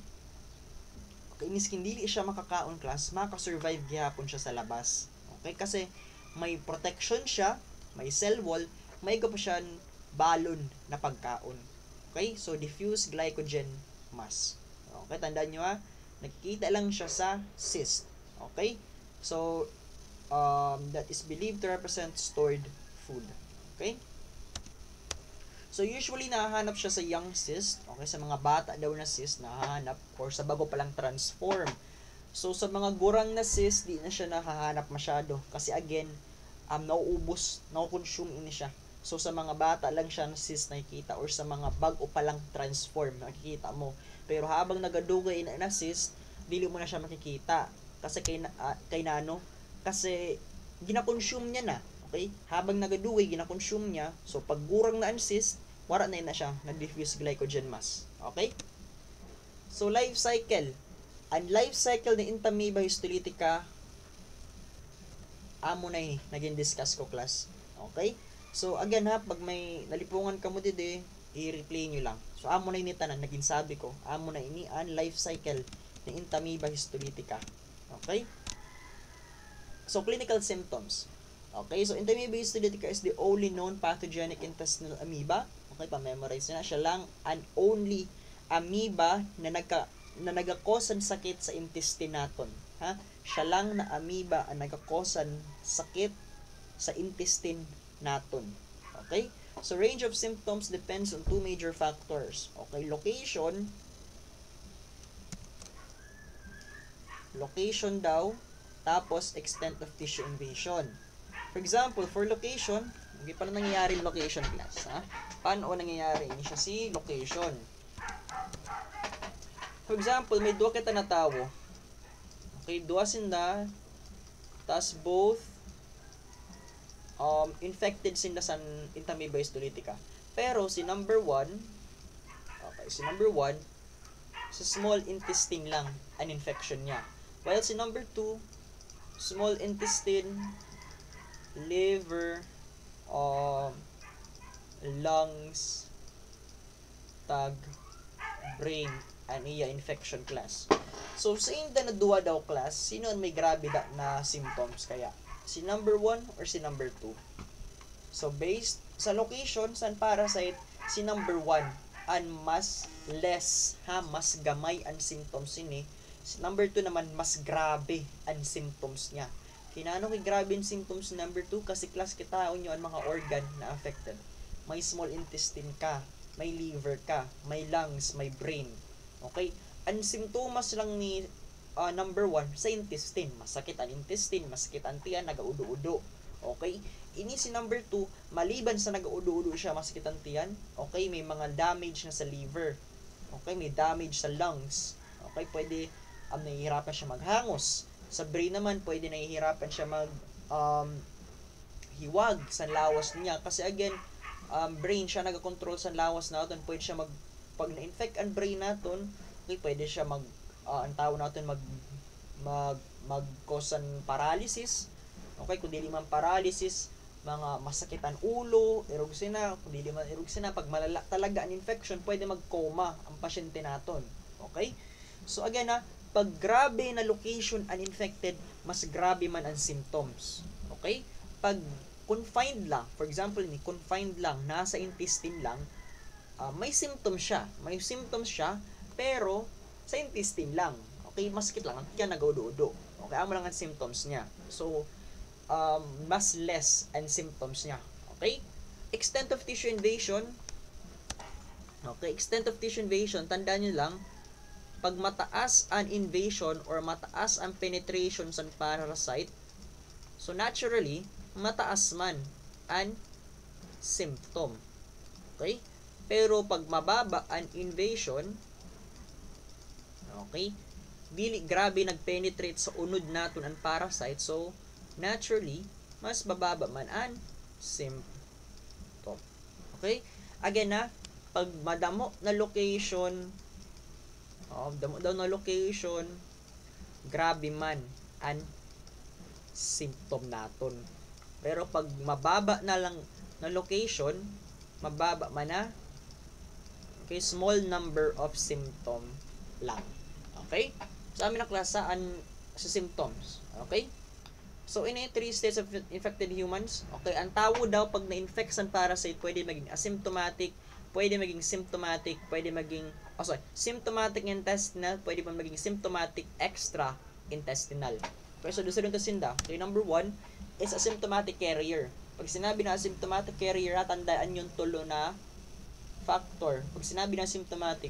class, makasurvive gyapon siya sa labas. Okay, kasi may protection siya, may cell wall, may pa siya balon na pagkaon. Okay, so diffuse glycogen mass. Okay, tandaan nyo nakikita lang siya sa cyst. Okay, so that is believed to represent stored food. Okay. So, usually, nahahanap siya sa young cyst. Okay, sa mga bata daw na cyst, nahahanap. Or sa bago palang transform. So, sa mga gurang na cyst, di na siya nahahanap masyado. Kasi, again, nauubos, naukonsume ini siya. So, sa mga bata lang siya na cyst nakikita. Or sa mga bago palang transform, nakikita mo. Pero, habang nagadugay na cyst, dili mo na siya makikita. Kasi, kay nano? Kasi, ginakonsume niya na. Okay? Habang nagadugay, ginakonsume niya. So, pag gurang na ang cyst, wala na siya, nag-diffuse glycogen mass. Okay? So, life cycle. Ang life cycle ni Entamoeba histolytica, amo na naging discuss ko, class. Okay? So, again pag may nalipungan ka mo dito, i-replay nyo lang. So, amo na ini tanan, naging sabi ko, amo na ini ang life cycle ni Entamoeba histolytica. Okay? So, clinical symptoms. Okay, so Entamoeba histolytica is the only known pathogenic intestinal amoeba. Okay, pa-memorize na. Siya lang and only amoeba na nagakos ng sakit sa intestine naton. Ha? Siya lang na amoeba ang nagakos ng sakit sa intestine naton. Okay? So, range of symptoms depends on two major factors. Okay, location daw, tapos extent of tissue invasion. For example, for location, hindi pa na nangyayari location, class. Ha? Paano nangyayari? Ini siya si location. For example, may duwa kita na tao. Okay, duwa sinda, tas both infected sinda sa Entamoeba histolytica. Pero si number 1, sa small intestine lang an infection niya. While si number 2, small intestine, liver, lungs, brain, and iya infection, class. So, sa inda na duwa daw, class, sino ang may grabe na symptoms kaya? Si number 1 or si number 2? So, based sa location, sa parasite, si number 1 ang mas less, mas gamay ang symptoms ini Number 2 naman, mas grabe ang symptoms niya. Kinano kay grabe ang symptoms number 2? Kasi class kita nyo ang mga organ na affected. May small intestine ka, may liver ka, may lungs, may brain. Okay? Ang symptoms lang ni number 1 sa intestine. Masakit ang intestine, masakit ang tiyan, nagaudo-udo. Okay? Ini si number 2, maliban sa nagaudo-udo siya, masakit ang tiyan. Okay? May mga damage na sa liver. Okay? May damage sa lungs. Okay? Pwede nahihirapan siya maghangos. Sa brain naman, pwede nahihirapan siya hiwag sa lawas niya. Kasi again, brain siya nagakontrol sa lawas natin. Pwede siya pag na-infect ang brain natin, okay, pwede siya ang tao natin mag-cause ng paralysis. Okay, kung dili man paralysis, mga masakit ang ulo, erugsina, kung dili man erugsina, pag malala talaga ang infection, pwede mag-coma ang pasyente natin. Okay? So again pag grabe na location uninfected, mas grabe man ang symptoms. Okay? Pag confined lang, for example, confined lang, nasa intestine lang, may symptoms siya. May symptoms siya, pero sa intestine lang. Okay? Masakit lang. Kaya nag-udo-udo. Okay? Amo lang ang symptoms niya. So, mas less ang symptoms niya. Okay? Extent of tissue invasion. Okay? Extent of tissue invasion, tandaan nyo lang, pag mataas ang invasion or mataas ang penetration sa parasite, so naturally, mataas man ang symptom. Okay? Pero pag mababa ang invasion, okay, dili grabe nagpenetrate sa unod naton ang parasite, so naturally, mas bababa man ang symptom. Okay? Again pag madamo na location, damo daw na location, grabe man ang symptom naton. Pero pag mababa na lang na location, mababa man okay, small number of symptom lang. Okay? Sa amin na klase sa symptoms. Okay? So, in 3 states of infected humans, okay, ang tao daw pag na-infect sa parasite, pwede maging asymptomatic, pwede maging symptomatic, pwede maging symptomatic intestinal, pwede pa maging symptomatic extra-intestinal. Okay, so doon sa sinda. Okay, number 1 is asymptomatic carrier. Pag sinabi na asymptomatic carrier, tandaan yung tulo na factor. Pag sinabi na symptomatic,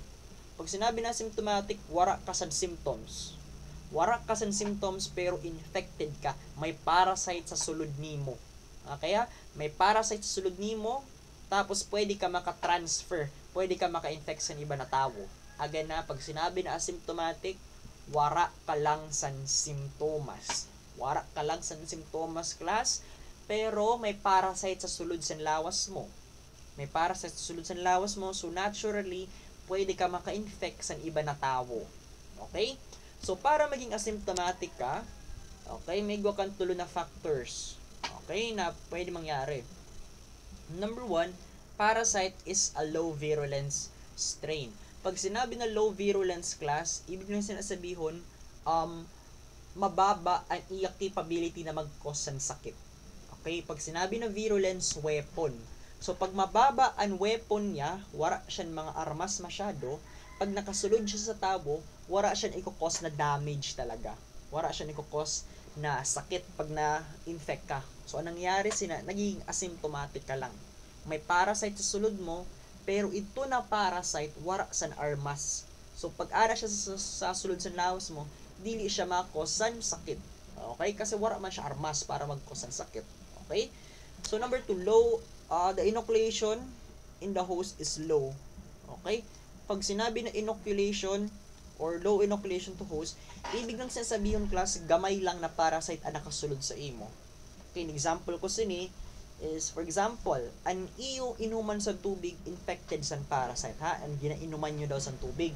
wala ka sa symptoms. Wala ka sa symptoms pero infected ka. May parasite sa sulod nimo. Kaya, may parasite sa sulod nimo, tapos pwede ka maka-transfer, pwede ka maka-infect sa iba na tao. Again pag sinabi na asymptomatic, wala ka lang sa simptomas. Wala ka lang sa simptomas, class, pero may parasite sa sulod sa lawas mo. May parasite sa sulod sa lawas mo, so naturally, pwede ka maka-infect sa iba na tao. Okay? So, para maging asymptomatic ka, okay, may kang tulo na factors. Okay, na pwede mangyari. Number 1, parasite is a low virulence strain. Pag sinabi na low virulence, class, ibig nang sinasabihon, mababa ang iya capability na mag-cause ng sakit. Okay, pag sinabi na virulence, weapon. So, pag mababa ang weapon niya, wala siyang mga armas masyado, pag nakasulod siya sa tabo, wala siyang i-cause na damage talaga. Wala siyang i-cause na sakit pag na-infect ka. So, anong nangyari naging asymptomatic ka lang. May parasite sa sulod mo, pero ito na parasite, wala sa armas. So, pag ara siya sa sulod sa lawas mo, dili siya ma-cause ng sakit. Okay? Kasi wala man siya armas para mag-cause ng sakit. Okay? So, number 2, low, the inoculation in the host is low. Okay? Pag sinabi na inoculation or low inoculation to host, ibig nang sasabihin, class, gamay lang na parasite ang nakasulod sa imo. Okay, an example ko sini is, for example, an iyo inuman sa tubig infected sa parasite, ang ginainuman nyo daw sa tubig.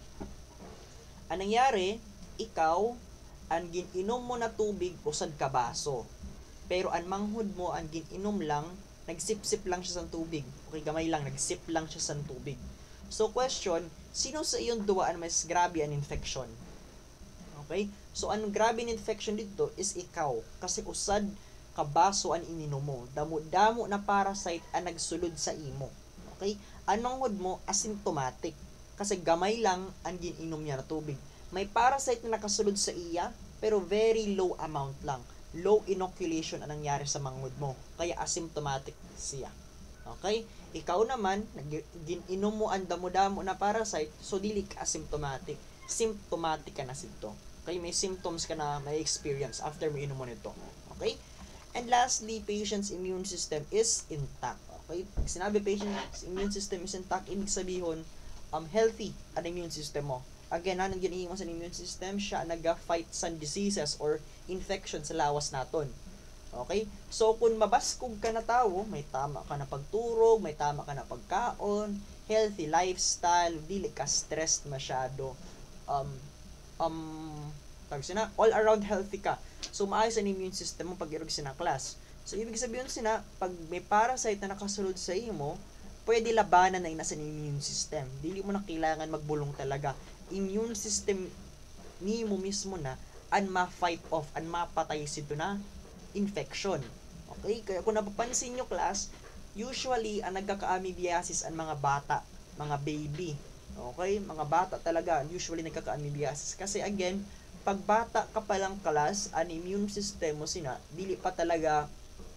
Ang nangyari, ikaw, ang gininom mo na tubig usad ka baso. Pero ang manghud mo, ang gininom lang, nagsip-sip lang siya sa tubig. Okay, gamay lang, nagsip lang siya sa tubig. So, question, sino sa iyong duwaan mas grabe ang infection? Okay? So, ang grabe ang infection dito is ikaw. Kasi usad kabaso ang ininom mo. Damo-damo na parasite ang nagsulod sa imo. Okay? Anong hod mo, asymptomatic. Kasi gamay lang ang gininom niya na tubig. may parasite na nakasulod sa iya, pero very low amount lang. Low inoculation ang nangyari sa mangod mo. Kaya asymptomatic siya. Okay? Ikaw naman, inom mo ang damo-damo na parasite, so dili ka asymptomatic. Symptomatic ka na sito. Okay? May symptoms ka na may experience after mo inom mo nito. Okay? And lastly, patient's immune system is intact. Okay? Pag sinabi patient's immune system is intact, ibig sabihin, healthy ang immune system mo. Again, anong ginihingan sa immune system? Siya nag-fight sa diseases or infection sa lawas naton. Okay? So, kung mabaskog ka na tao, may tama ka na pagturog, may tama ka na pagkaon, healthy lifestyle, dili ka stressed masyado, all around healthy ka. So, maayos ang immune system mo pag irog sina class. So, ibig sabihin sina, pag may parasite na nakasulod sa imo, pwede labanan na nasa immune system. Dili mo na kailangan magbulong talaga. Immune system ni mo mismo na an ma-fight off, an mapatay sito na infection. Okay? Kaya kung napapansin nyo class, usually ang nagkaka-amoebiasis ang mga bata, mga baby. Okay? Mga bata talaga usually nagkaka-amoebiasis. Kasi again, pag bata ka pa lang class, ang immune system mo sina, dili pa talaga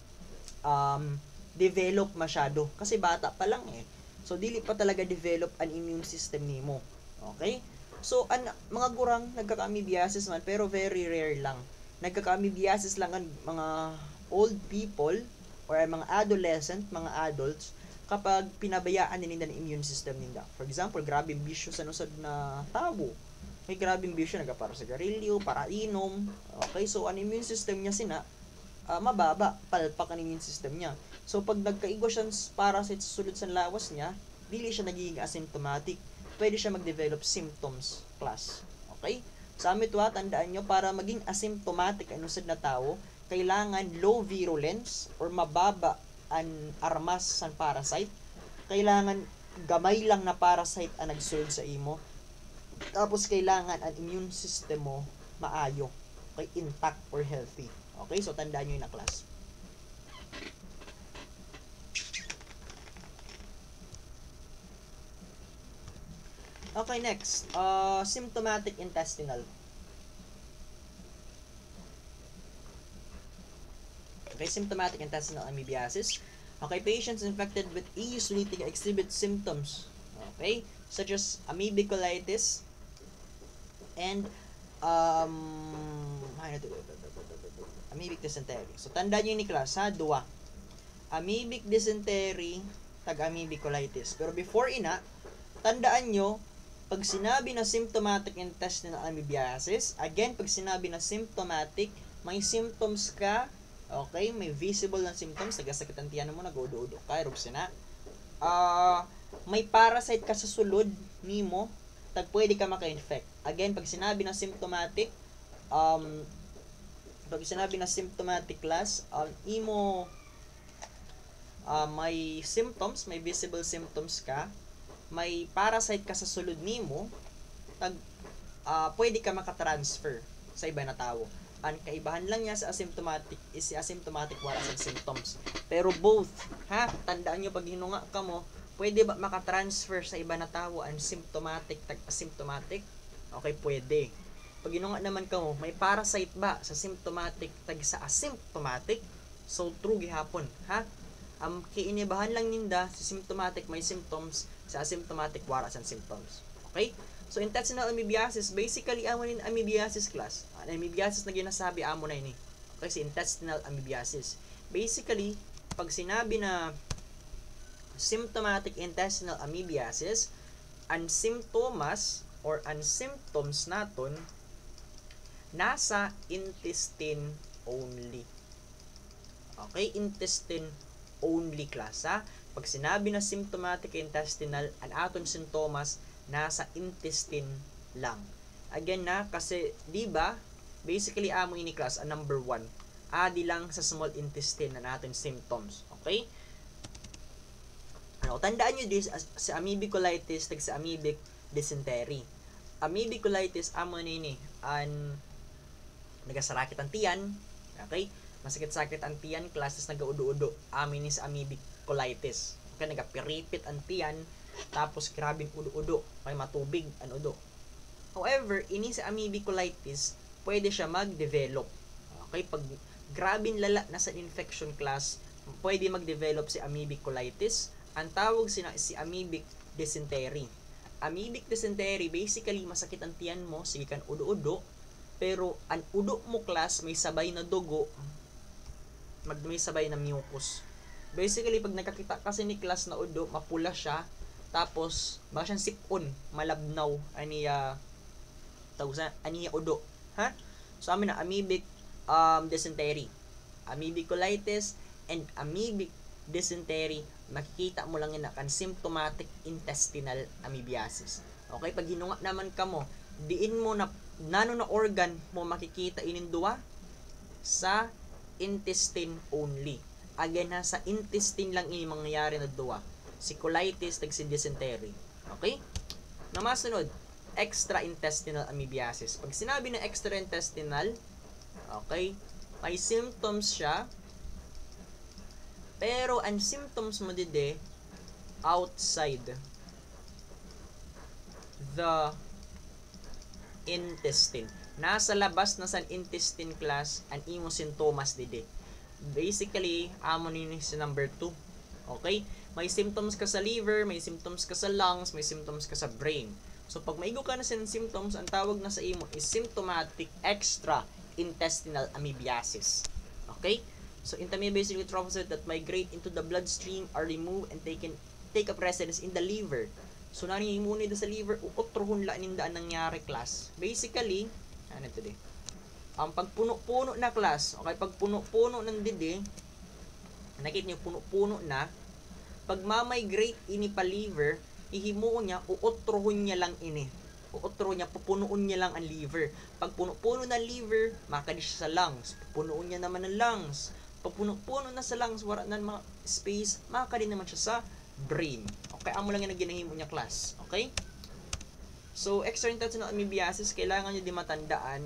develop masyado. Kasi bata pa lang eh. So, dili pa talaga develop ang immune system nimo. Okay? So, mga gurang nagkaka-amoebiasis man, pero very rare lang. Nagkaka-amoebiasis lang ang mga old people or mga adolescent, mga adults, kapag pinabayaan nila ng immune system nila. For example, grabing bisyo sa nusad na tao. May grabing bisyo, nagkapara sa garilyo, para inom. Okay, so ang immune system niya mababa, palpak ang immune system niya. So, pag nagkaigo siya para sa sulod sa lawas niya, dili siya nagiging asymptomatic. Pwede siya mag-develop symptoms class. Okay? Sa amin ito, tandaan nyo, para maging asymptomatic ang usad na tao, kailangan low virulence or mababa ang armas sa parasite. Kailangan gamay lang na parasite ang nagsulod sa imo. Tapos kailangan ang immune system mo maayo. Okay? Intact or healthy. Okay? So, tandaan nyo yun na class. Okay, next. Symptomatic intestinal. Okay, symptomatic intestinal amoebiasis. Okay, patients infected with E. solitica exhibit symptoms. Okay, such as amoebic colitis and amoebic dysentery. So, tandaan nyo ni class, ha? Dua. Amoebic dysentery, tag-amoebic colitis. Pero before tandaan nyo, pag sinabi na symptomatic intestinal amoebiasis, again, pag sinabi na symptomatic, may symptoms ka, okay, may visible na symptoms, nagasakit ang tiyan mo, nag-udo-udo ka, may parasite ka sa sulod nimo, pwede ka maka-infect. Again, pag sinabi na symptomatic, class, may symptoms, may visible symptoms ka, may parasite ka sa sulod nimo, pwede ka makatransfer sa iba na tao. Ang kaibahan lang niya sa asymptomatic is si asymptomatic wala sa symptoms. Pero both, ha? Tandaan nyo, pag hinunga ka mo, pwede ba makatransfer sa iba na tao ang symptomatic tag-asymptomatic? Okay, pwede. Pag hinunga naman ka mo, may parasite ba sa symptomatic tag sa asymptomatic? So, true gihapon, ha? Ang kiinibahan lang ninda sa symptomatic may symptoms, sa asymptomatic wala sa symptoms. Okay? So, intestinal amoebiasis, basically, amo nin amoebiasis class. Ang amoebiasis na ginasabi, amo na ini. Okay, si intestinal amoebiasis. Basically, pag sinabi na symptomatic intestinal amoebiasis, ang symptoms or ang symptoms naton nasa intestine only. Okay, intestine only class, ha? Pag sinabi na symptomatic intestinal, ang aton sintomas nasa intestine lang. Again na, kasi, di ba, basically, amo ini class, ang number 1. Adi lang sa small intestine na natin symptoms. Okay? Tandaan nyo this, sa amoebic colitis, sa amoebic dysentery. Amoebic colitis, amo nini, nagasakit ang tiyan, okay? Masakit-sakit ang tiyan, classes nag-udo-udo, amin is amoebic colitis. Okay, nagapiripit ang tiyan, tapos grabing udo-udo, may matubig ang udo. However, ini sa amoebic colitis, pwede siya mag-develop. Okay, pag grabing lala na sa infection class, pwede mag-develop si amoebic colitis. Ang tawag si amoebic dysentery. Amoebic dysentery, basically, masakit ang tiyan mo, sige kan udo-udo, pero ang udo mo class, may sabay na dugo, may sabay na mucus. Basically, pag nakakita kasi ni class na udo, mapula siya, tapos, baka siyang sipon, malabnaw, aniya udo. Ha? So, amin na, amoebic dysentery, amoebic colitis, and amoebic dysentery, makikita mo lang yun na kan symptomatic intestinal amoebiasis. Okay, pag hinunga naman ka mo, diin mo na nano na organ mo makikita inindua sa intestine only. Again ha, sa intestine lang ini mangyayari na duwa. Si colitis tag si dysentery. Okay? Na masunod, extraintestinal amoebiasis. Pag sinabi na extraintestinal, okay, may symptoms siya, pero ang symptoms mo dide outside the intestine. Nasa labas na sa intestine class ang imo sintomas dide. Basically, amo ni si number 2. Okay? May symptoms ka sa liver, may symptoms ka sa lungs, may symptoms ka sa brain. So pag maigo ka na sa symptoms, ang tawag na sa imo is symptomatic extraintestinal amoebiasis. Okay? So, intamia basically trophocytes that migrate into the bloodstream are removed and take up residence in the liver. So, nanimuni da sa liver, ukotrohon la nindaan nangyari class. Basically, ano ito di? Ang pagpuno-puno na class, okay, pagpuno-puno ng didi, nakita niyo puno-puno na, pag ma-migrate ini pa liver, ihimuon niya, ukotrohon niya lang ini. Uotro niya, pupunuon niya lang ang liver. Pag puno-puno ng liver, makadi siya sa lungs. Pupunuon niya naman ng lungs. Pag puno-puno na sa lungs, wala na mga space, makakadi naman siya sa brain. Okay, amo lang yung ginahimo niya class. Okay? So, extraintestinal amoebiasis, kailangan nyo di matandaan,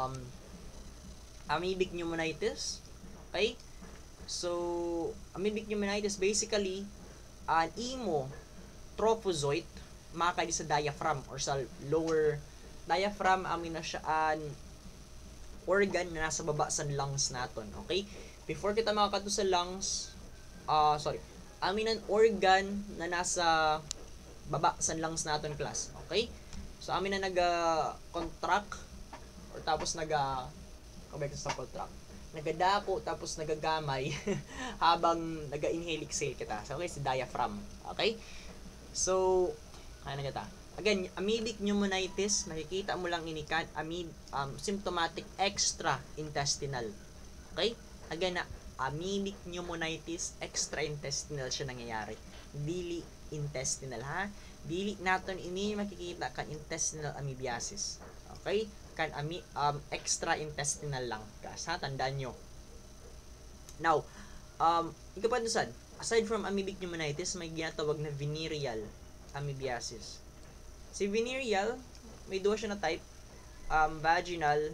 amoebic pneumonitis. Okay? So, amoebic pneumonitis, basically, an imo trophozoite, makakadi sa diaphragm or sa lower diaphragm, amin na siya an organ na nasa baba sa lungs naton. Okay? Before kita makakato sa lungs, amin ang organ na nasa baba sa lungs naton class. Okay? So, amin na nag-contract or tapos kabay sa contract. Nagadako tapos nagagamay habang naga-inhale exhale kita. So, okay, si diaphragm. Okay? So, kaya na kita. Again, amoebic pneumonitis, makikita mo lang inikan, symptomatic extraintestinal. Okay? Again, amoebic pneumonitis, extraintestinal siya nangyayari. Dili intestinal, ha? Dili naton ini makikita kan intestinal amoebiasis. Okay? Kan extraintestinal lang. Guys, ha? Tandaan nyo. Now, ikapandusan, aside from amoebic pneumonitis, may ginatawag na venereal amoebiasis. Si venereal, may duwa siya na type, vaginal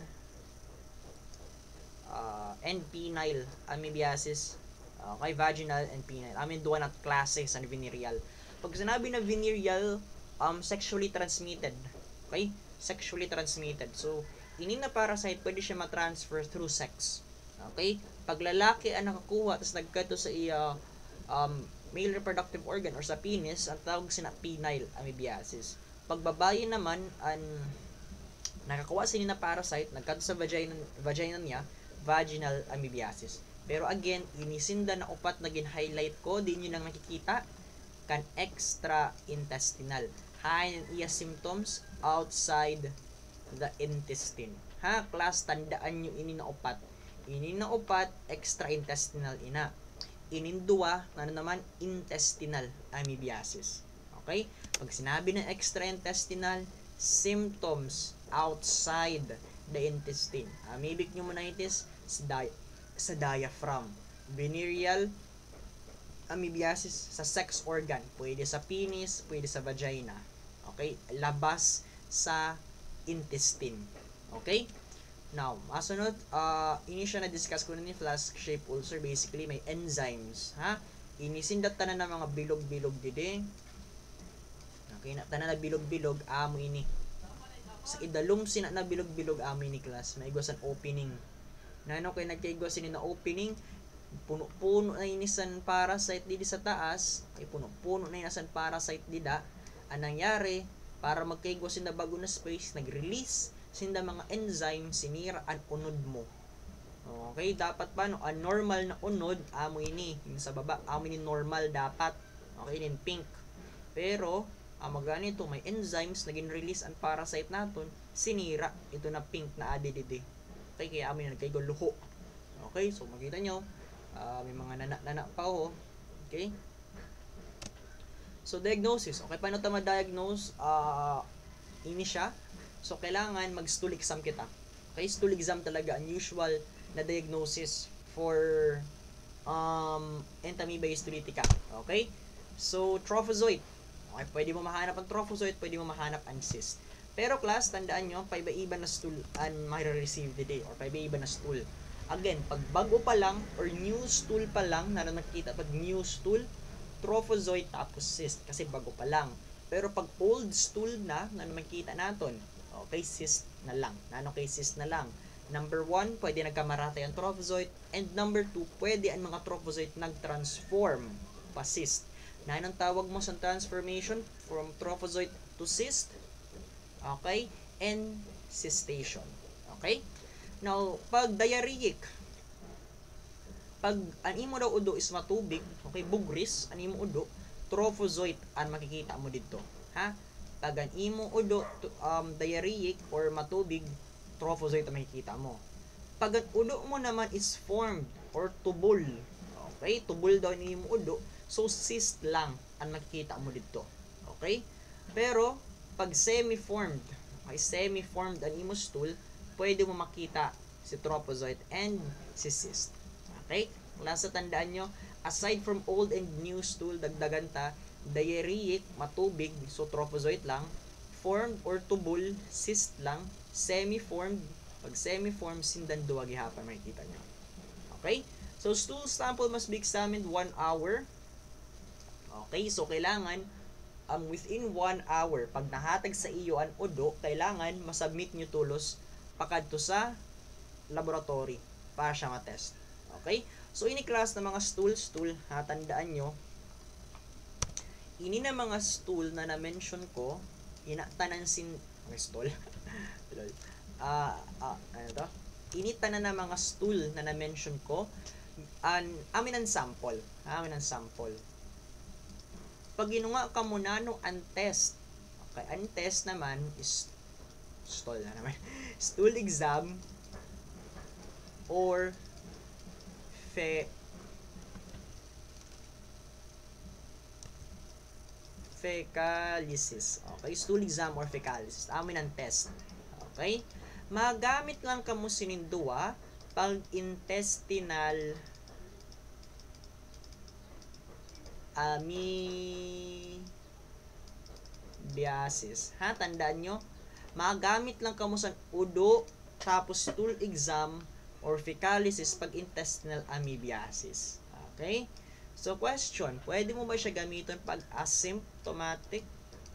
and penile amoebiasis. Okay, vaginal and penile. Amin duwa na klase sa venereal. Pag sinabi na venereal, sexually transmitted. Okay? Sexually transmitted. So, ini na parasite, pwede siya ma-transfer through sex. Okay? Pag lalaki ang nakakuha, tapos nagkato sa male reproductive organ or sa penis, ang tawag sina penile amoebiasis. Pag babae naman, ang nakakuha sila na parasite, nagkato sa vagina niya, vaginal amoebiasis. Pero again, inisinda na upat na gin-highlight ko, di nyo lang nakikita, kan extraintestinal. High iya symptoms outside the intestine. Ha, class, tandaan nyo ini na upat. Ini na upat, extraintestinal ina. Inindua, ano naman, intestinal amoebiasis. Okay? Pag sinabi ng extraintestinal, symptoms outside the intestine. Amoebic pneumonitis sa diaphragm. Venereal amoebiasis sa sex organ. Pwede sa penis, pwede sa vagina. Okay? Labas sa intestine. Okay? Now, masunod, ini siya na-discuss ko na ni flask shape ulcer. Basically, may enzymes. Ha? Inisindat tanan ng mga bilog-bilog dide. Okay, na tanan na bilog-bilog, amo ini. sa idalom sina na bilog-bilog amin ni class may igwasan opening nano kay nagkaigwas sini na opening puno-puno na inisan parasite didi sa taas ay puno-puno na inisan parasite dida ang nangyari para magkaigwas sinda bago na space nag-release sinda mga enzyme sinira ang unod mo. Okay, dapat pa no, ang normal na unod amo ini, yung sa baba amo ini normal dapat. Okay, din pink. Pero ang ganito may enzymes naging release ang parasite naton, sinira ito na pink na adi didi. Okay, kaya amo ni nagkaigo luho. Okay, so makita nyo may mga nana pa oh. Okay? So diagnosis. Okay, paano ta ma-diagnose? Ini siya. So kailangan mag-stool exam kita. Okay, stool exam talaga ang usual na diagnosis for entamoeba histolytica. Okay? So, trophozoite. Okay, pwede mo mahanap ang trophozoite, pwede mo mahanap ang cyst. Pero class, tandaan nyo, paiba-iba na stool ang ma-receive today or paiba-iba na stool. Again, pag bago pa lang or new stool pa lang, na nakikita pag new stool, trophozoite tapos cyst kasi bago pa lang. Pero pag old stool na makikita natin, okay, cyst na lang. Nano kay cyst na lang. Number 1, pwede nagkamaratay ang trophozoite. And number 2, pwede ang mga trophozoite nag-transform pa cyst. Na anong tawag mo sa transformation from trophozoite to cyst? Okay? And cystation. Okay? Now, pag diarrheic, pag ang imo daw udo is matubig, okay, bugris, ang imo udo, trophozoite ang makikita mo dito. Ha? Pag ang imo udo, diarrheic or matubig, trophozoite ang makikita mo. Pag ang udo mo naman is formed or tubol, okay, tubol daw ang imo udo, so cyst lang ang makikita mo dito. Okay? Pero, pag semi-formed, okay, semi-formed ang imo stool, pwede mo makita si trophozoite and si cyst. Okay? Nasa tandaan nyo, aside from old and new stool, dagdagan ta, diarrheic, matubig, so trophozoite lang, formed or tubol, cyst lang, semi-formed, pag semi-formed, sindan duwa gihapon makikita nyo. Okay? So, stool sample must be examined 1 hour. Okay? So, kailangan, within 1 hour, pag nahatag sa iyo ang udo, kailangan masubmit nyo tulos pakadto sa laboratory para siya matest. Okay? So, ini class na mga stool, tandaan nyo, ini na mga stool na na-mention ko, inatanan stool. Ano to? Initanan na mga stool na na-mention ko, amin ang sample. Pag ginunga ka muna no ang test. Okay, ang test naman is stool na naman. Stool exam or fecalysis. Okay, stool exam or fecalysis. Amin ang test. Okay? Magamit lang kamo sinindua pag intestinal amoebiasis. Ha, tandaan nyo, magamit lang kamo sa udo tapos stool exam or fecalysis pag intestinal amoebiasis. Okay? So, question, pwede mo ba siya gamitin pag asymptomatic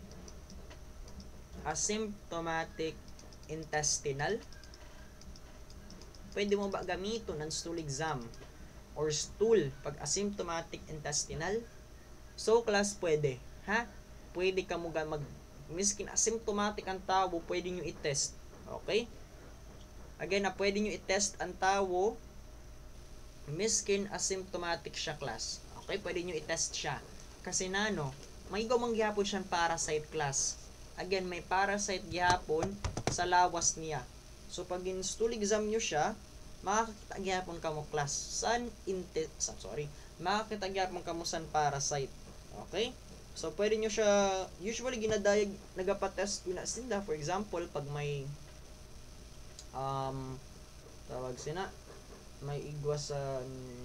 intestinal? Pwede mo ba gamitin ang stool exam or stool pag asymptomatic intestinal? So, class, pwede. Ha? Pwede ka mo miskin asymptomatic ang tao, pwede nyo i-test. Okay? Again, pwede nyo i-test ang tao, miskin asymptomatic siya, class. Okay, pwede nyo i-test siya. Kasi may gawang gihapon siyang parasite, class. Again, may parasite gihapon sa lawas niya. So, pag in-stool exam nyo siya, makakita gihapon ka mo, class. Makakita gihapon ka mo san parasite. Okay? So, pwede nyo siya, usually ginadayag, nagapatest na sinda. For example, pag may, may igwas sa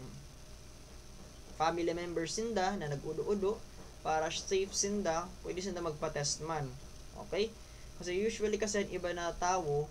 family member sinda na nag-udo-udo para safe sinda, pwede sinda magpa-test man. Okay? Kasi usually kasi iba na tao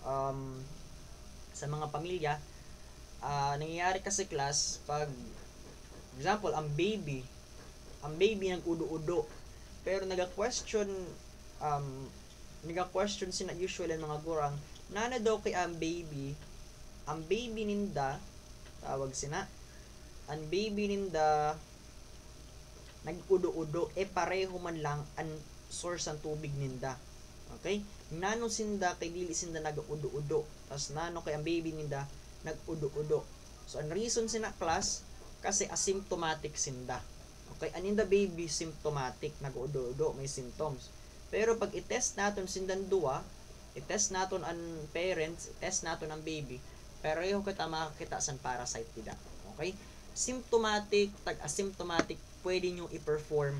sa mga pamilya, nangyayari kasi, class, pag example, ang baby nag-udo-udo pero naga-question question sina usually mga gurang, nana daw kay ang baby ninda, tawag sina, ang baby ninda, nag-udo-udo, pareho man lang ang source ng tubig ninda. Okay? Nano sinda kay dili sinda nag-udo-udo. Tapos nano kay ang baby ninda, nag-udo-udo. So, ang reason sina class, kasi asymptomatic sinda. Okay? And in the baby, symptomatic, nag-udo-udo, may symptoms. Pero pag i-test natin sindan duwa, i-test natin ang parents, i-test natin ang baby, pareho kita makakita sa parasite nila. Okay? Symptomatic, tag-asymptomatic, pwede nyo i-perform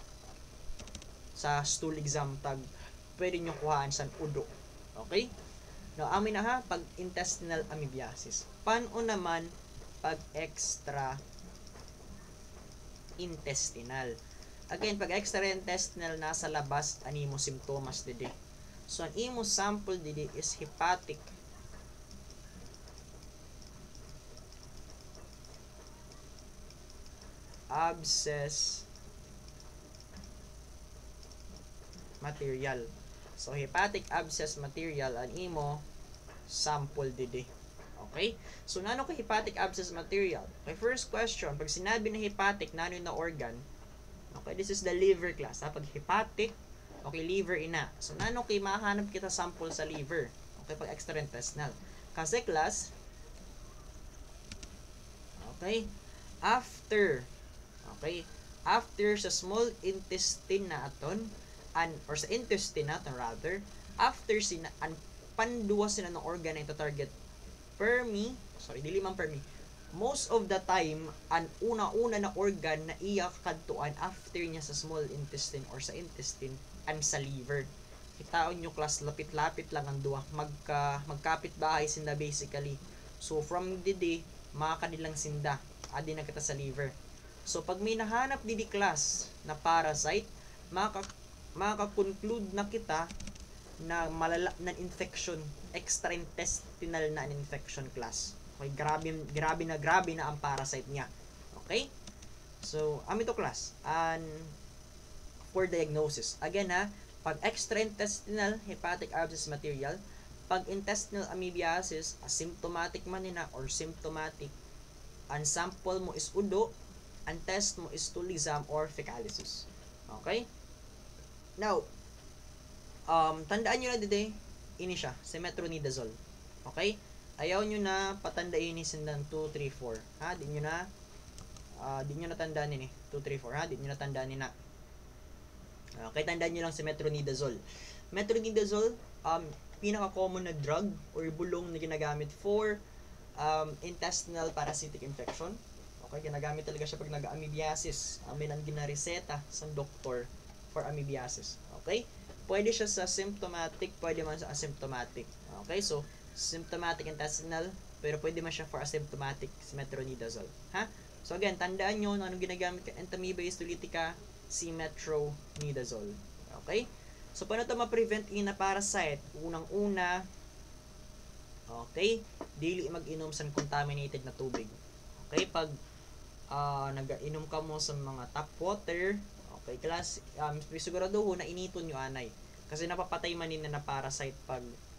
sa stool exam, pwede nyo kuhaan sa udo. Okay? Now, amin na ha, pag intestinal amoebiasis. Paano naman pag extra intestinal? Again, pag extra intestinal, nasa labas, animo symptoms didi. So, ang imo sample didi is hepatic abscess material. So, hepatic abscess material ang imo sample didi. Okay? So, nano ka hepatic abscess material? Okay, first question, pag sinabi na hepatic, nano na organ? Okay, this is the liver class. Pag hepatic, okay, liver ina. So, nano kay mahanap kita sample sa liver? Okay, pag extraintestinal. Kasi class, okay, after sa small intestine na aton, or sa intestine natin rather, after sina, panduwa sila ng organ na ito target, dili man per me, most of the time, ang una-una na organ na iya kadtuan after niya sa small intestine or sa intestine, and sa liver. Kitaon nyo class, lapit-lapit lang ang duwa, magkapit bahay sinda basically. So from didi, makakadilang sinda, adi na kita sa liver. So, pag may nahanap didi class na parasite, makaka-conclude na kita na malala na infection, extraintestinal na infection class. Okay, grabe na ang parasite niya. Okay? So, amito class. And for diagnosis, again ha, pag extraintestinal hepatic abscess material, pag intestinal amoebiasis, asymptomatic man nina or symptomatic, ang sample mo is udo, ang test mo is stool exam or fecalysis. Okay? Now, tandaan nyo na dito, ini siya, si metronidazole. Okay? Ayaw nyo na patandain ni sindan 2, 3, 4. Ha? Di nyo na tandaan ni 2, 3, 4. Ha? Di nyo na tandaan ni na. Okay, tandaan nyo lang si metronidazole. Metronidazole, pinaka-common na drug or bulong na ginagamit for intestinal parasitic infection. Okay, ginagamit talaga siya pag nag-amoebiasis. Amin ang ginareseta sa doktor for amoebiasis. Okay? Pwede siya sa symptomatic, pwede man sa asymptomatic. Okay? So, symptomatic intestinal, pero pwede man siya for asymptomatic metronidazole. Ha? So, again, tandaan nyo anong ginagamit ka. Entamoeba histolytica, si metronidazole. Okay? So, paano ito ma-prevent na parasite? Unang-una, okay, dili mag-inom sa contaminated na tubig. Okay? Pag nag-inom ka mo sa mga tap water, okay, class, sigurado na initon nyo anay. Kasi napapatay man na parasite pag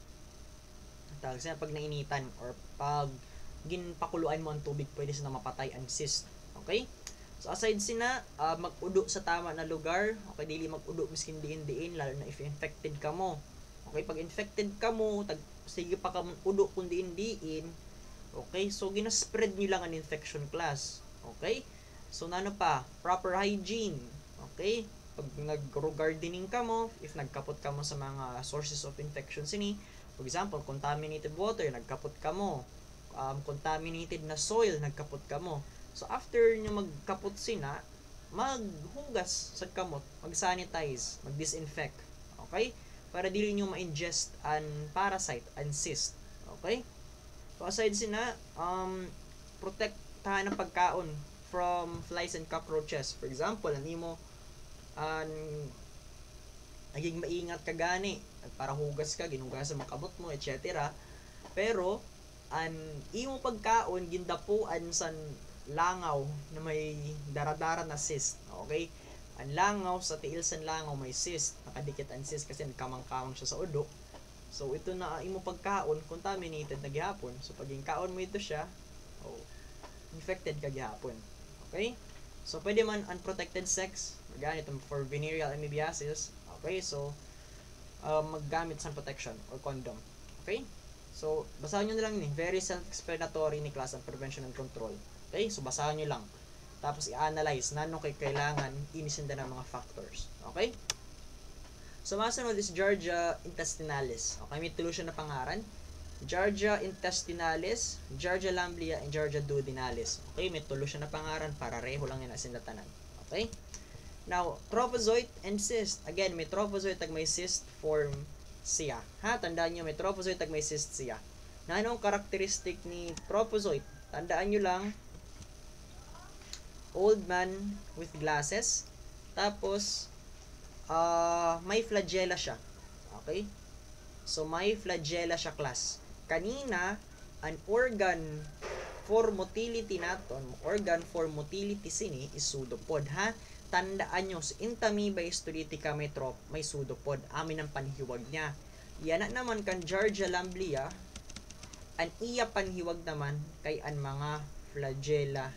nainitan or pag ginpakuluan mo ang tubig, pwede sila mapatay ang cyst. Okay? So, aside sina, mag-udo sa tama na lugar. Okay, dili mag-udo miskin diin-diin, lalo na if infected ka mo. Okay, pag infected ka mo, sige pa ka udo kung diin-diin. Okay, so gina-spread nyo lang ang infection class. Okay? So, nano pa? Proper hygiene. Okay? Pag nag-gardening ka mo, if nagkapot ka mo sa mga sources of infection sini, for example, contaminated water, nagkapot ka mo. Contaminated na soil, nagkapot ka mo. So, after nyo magkapot sina, maghugas sa kamot, mag-sanitize, mag-disinfect. Okay? Para dili nyo ma-ingest an parasite, an cyst. Okay? So, aside sina, protectahan ng pagkaon from flies and cockroaches. For example, mo naging maingat ka gani para hugas ka, ginugas sa makabot mo, etc. Pero an imo pagkaon gindapuan san langaw na may daradara na cyst. Okay? Ang langaw sa tiil sa langaw may cyst, nakadikit ang cyst kasi kamang-kamang siya sa udo. So ito na imo pagkaon contaminated na gihapon. So pag kaon mo ito siya, oh, infected ka gihapon. Okay? So pwede man unprotected sex, gamit for venereal amoebiasis. Okay? So maggamit sa protection or condom. Okay? So basahin niyo na lang ni, very self-explanatory ni class ang prevention and control. Okay? So basahin niyo lang. Tapos i-analyze na kay kailangan inisinda ng mga factors. Okay? So masunod is Giardia intestinalis. Okay, may tulo siya na pangaran. Giardia intestinalis, Giardia lamblia, and Giardia duodenalis. Okay, may tulo siya na pangaran para reho lang yan asin latanan. Okay? Now, trophozoite and cyst. Again, may trophozoite tag may cyst form siya. Ha, tandaan nyo, may trophozoite tag may cyst siya. Na anong karakteristik ni trophozoite? Tandaan nyo lang, old man with glasses. Tapos, may flagella siya. Okay? So, may flagella siya, class. Kanina, an organ for motility naton, organ for motility sini is pseudopod, ha? Tandaan nyo, sa Entamoeba histolytica may pseudopod. Amin ang panhiwag niya. Yan na naman kan Giardia lamblia, an iya panhiwag naman kay an mga flagella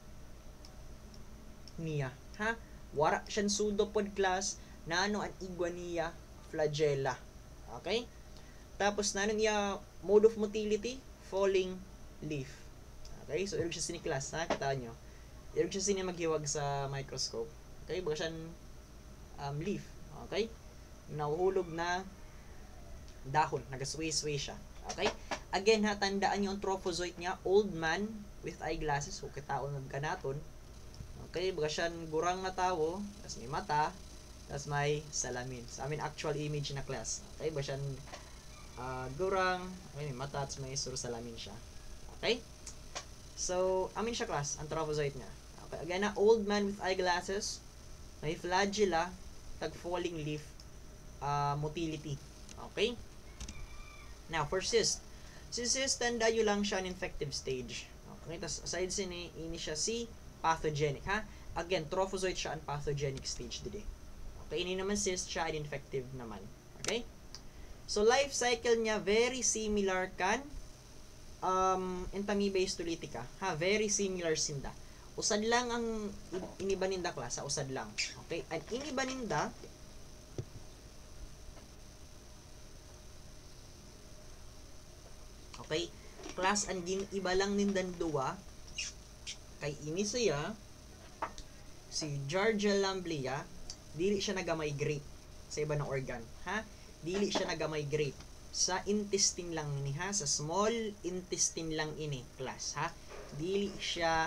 niya, ha? Wara siyang pseudopod, class, nano ang iguania flagella. Okay? Tapos nano niya mode of motility, falling leaf. Okay? So irog siya sini, class, ha? Kita nyo. Irog siya sini maghiwag sa microscope. Okay? Baga siyang leaf. Okay? Nahuhulog na dahon. Nagasway-sway siya. Okay? Again, ha, tandaan nyo ang trophozoite niya, old man with eyeglasses. So, kitaon ng kanaton. Okay, baga siyang gurang na tao, tapos may mata, tapos may salamin. Sa amin actual image na, class. Okay, baga siyang gurang, may mata, tapos may salamin siya. Okay? So, amin siya, class, ang trophozoite niya. Okay, again na, old man with eyeglasses, may flagella, tag falling leaf, motility. Okay? Now, for cyst. Si cyst, tanda nyo lang siya an infective stage. Okay, tapos aside sini, ini siya si pathogenic, ha? Again, trophozoite siya ang pathogenic stage dito. Okay, ini naman cyst siya ang infective naman. Okay? So, life cycle niya very similar kan Entamoeba histolytica, ha? Very similar sinda. Usad lang ang iniba ninda, class, ha? Usad lang. Okay? Ang iniba ninda, okay? Class, ang iba lang nindan duwa kay ini siya si Giardia lamblia, dili siya naga-migrate sa iba ng organ, ha? Dili siya naga-migrate sa intestine lang ini, ha? Sa small intestine lang ini, class, ha? Dili siya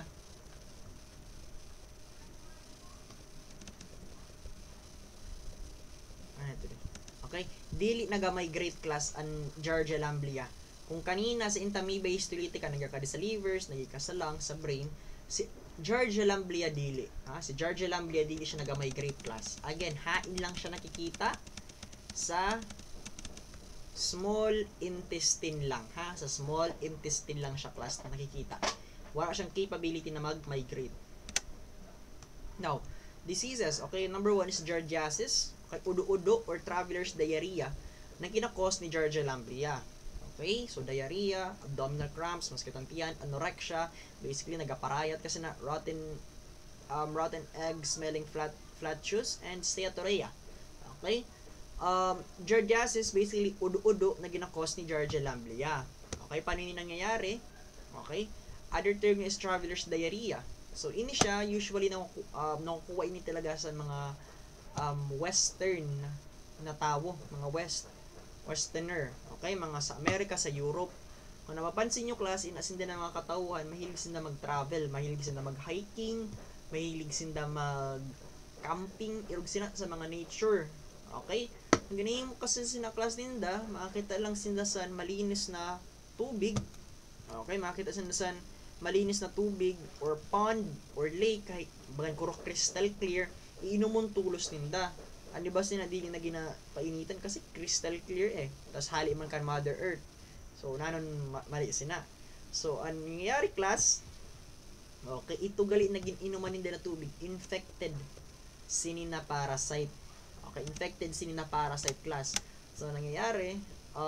okay? Dili naga-migrate, class, ang Giardia lamblia. Kung kanina sa Entamoeba histolytica nagkakadi sa livers, nagika sa lungs, sa brain, si Giardia lamblia dili, ha? Si Giardia lamblia dili siya naga-migrate, class. Again, hain lang siya nakikita sa small intestine lang, ha? Sa small intestine lang siya, class, na nakikita. Wala siyang capability na mag-migrate. Now, diseases, okay? Number 1 is giardiasis, okay? Udo-udo or traveler's diarrhea na kinakos ni Giardia lamblia. Okay, so diarrhea, abdominal cramps, maskitantian, anorexia, basically nagaparayat kasi na rotten egg smelling flatus and steatorrhea. Okay? Giardiasis, basically udo-udo na ginakos ni Giardia lamblia. Okay, paano ini nangyayari? Okay? Other term is traveler's diarrhea. So ini siya usually nakukuha ini talaga sa mga western na tao, mga westerner. Okay, mga sa Amerika, sa Europe. Kung napapansin nyo, class, inasin din ng mga katauhan, mahilig sila mag-travel, mahilig sila mag-hiking, mahilig sila mag-camping, irog sila sa mga nature. Okay? Ang ganyan kasi sila, class, ninda, makakita lang sila sa malinis na tubig. Okay, makakita sila sa malinis na tubig, or pond, or lake, kahit bagan kurok crystal clear, iinom mong tulos ninda. Ano ba sila dili na ginapainitan kasi crystal clear eh. Tapos hali man kan Mother Earth. So, nanon mali sina. So, ang nangyayari, class, okay, ito gali na gininuman nila na tubig, infected Sinina parasite. Okay, infected sinina parasite class. So nangyayari,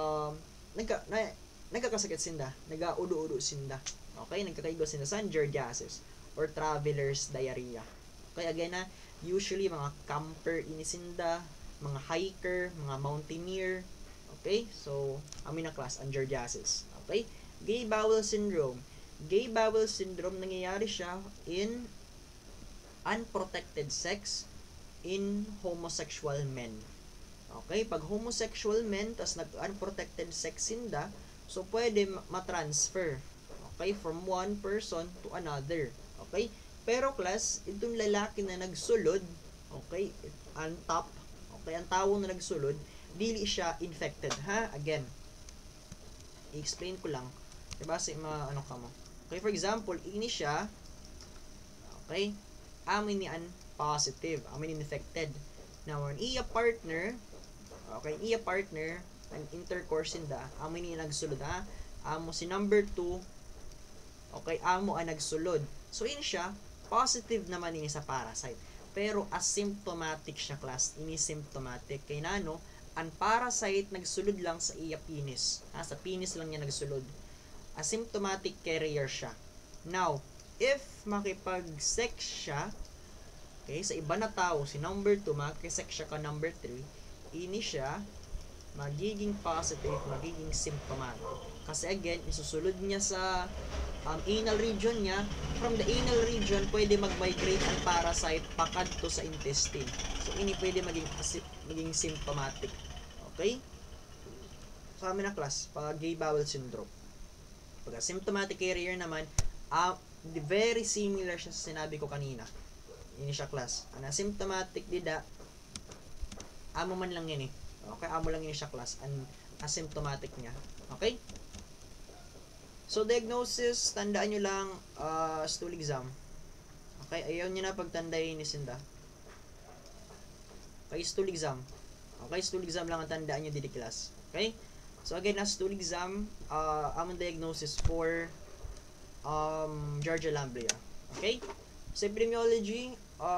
nagkakasakit sinda, nagaudo-udo sinda. Okay, nagkakaigo sinda sa giardiasis or traveler's diarrhea. Okay, again na, usually mga camper inisinda, mga hiker, mga mountaineer. Okay, so amin na class ang giardiasis. Okay, gay bowel syndrome. Gay bowel syndrome nangyayari siya in unprotected sex in homosexual men. Okay, pag homosexual men tas nag-unprotected sex sinda, so pwede ma-transfer, okay, from one person to another. Okay? Pero class, itong lalaki na nagsulod, okay, on top, okay, ang tao na nagsulod, dili siya infected, ha? Again, i-explain ko lang. Diba, ano ka mo? Okay, for example, ini siya, okay, amin ni positive, amin infected. Now, an iya partner, okay, iya partner, an intercourse sinda, amin ni nagsulod, ha? Amo si number 2, okay, amo ang nagsulod. So, ini siya, positive naman ini sa parasite. Pero asymptomatic siya, class. Ini symptomatic. Kaya nano, ang parasite nagsulod lang sa iya penis. Ha? Sa penis lang niya nagsulod. Asymptomatic carrier siya. Now, if makipag-sex siya, okay, sa iba na tao, si number 2, makipag-sex siya ka number 3, ini siya, magiging positive, magiging symptomatic. Kasi again, isusulod niya sa anal region niya. From the anal region, pwede mag-migrate ang parasite pakadto sa intestine. So, ini pwede maging symptomatic. Okay? So, amin na class, pag gay bowel syndrome. Pag symptomatic carrier naman, very similar siya sa sinabi ko kanina. Ini siya class. Ang asymptomatic dida, amo man lang yan eh. Okay, amo lang yun siya class. Ang asymptomatic niya. Okay? So, diagnosis, tandaan nyo lang, stool exam. Okay, ayaw nyo na pagtandayin ni Sinda. Okay, stool exam. Okay, stool exam lang ang tandaan nyo dito class. Okay? So, again, na stool exam, among diagnosis for Georgia Lamblia. Okay? So, epidemiology,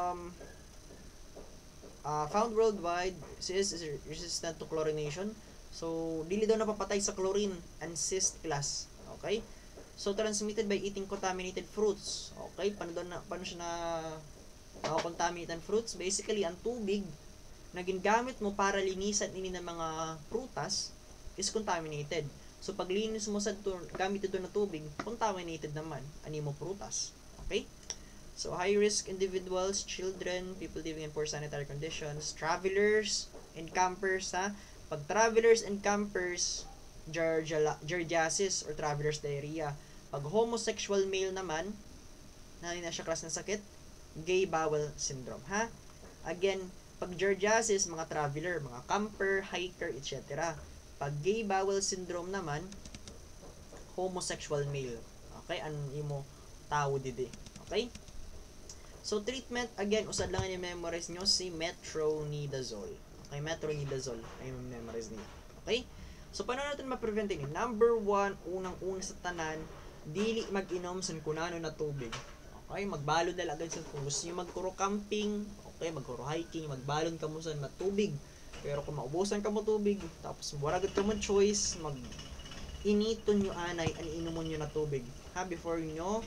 found worldwide, cyst is resistant to chlorination. So, dili daw napapatay sa chlorine and cyst class. Okay? So, transmitted by eating contaminated fruits. Okay? Paano siya na contaminated fruits? Basically, ang tubig na ginagamit mo para linisan ini ng mga prutas is contaminated. So, pag linis mo sa gamit ito na tubig, contaminated naman ani mo prutas. Okay? So, high-risk individuals, children, people living in poor sanitary conditions, travelers, and campers, ha? Pag travelers and campers, giardiasis or traveler's diarrhea. Pag homosexual male naman, na siya class ng sakit, gay bowel syndrome, ha? Again, pag giardiasis, mga traveler, mga camper, hiker, etc. Pag gay bowel syndrome naman, homosexual male. Okay? Ano mo tao didi. Okay? So, treatment, again, usad lang yung memorize nyo si metronidazole. Okay? Metronidazole ay memorize niya. Okay? So, paano natin ma-prevent ini? Number 1, unang-una sa tanan, dili mag-inom sa kunano na tubig. Okay? Magbalon na agad sa kung gusto nyo magkuro camping, okay, magkuro hiking, magbalon ka mo sa tubig. Pero kung maubusan ka mo tubig, tapos waragat ka mo choice, initon nyo anay, ang inumon nyo na tubig. Ha? Before nyo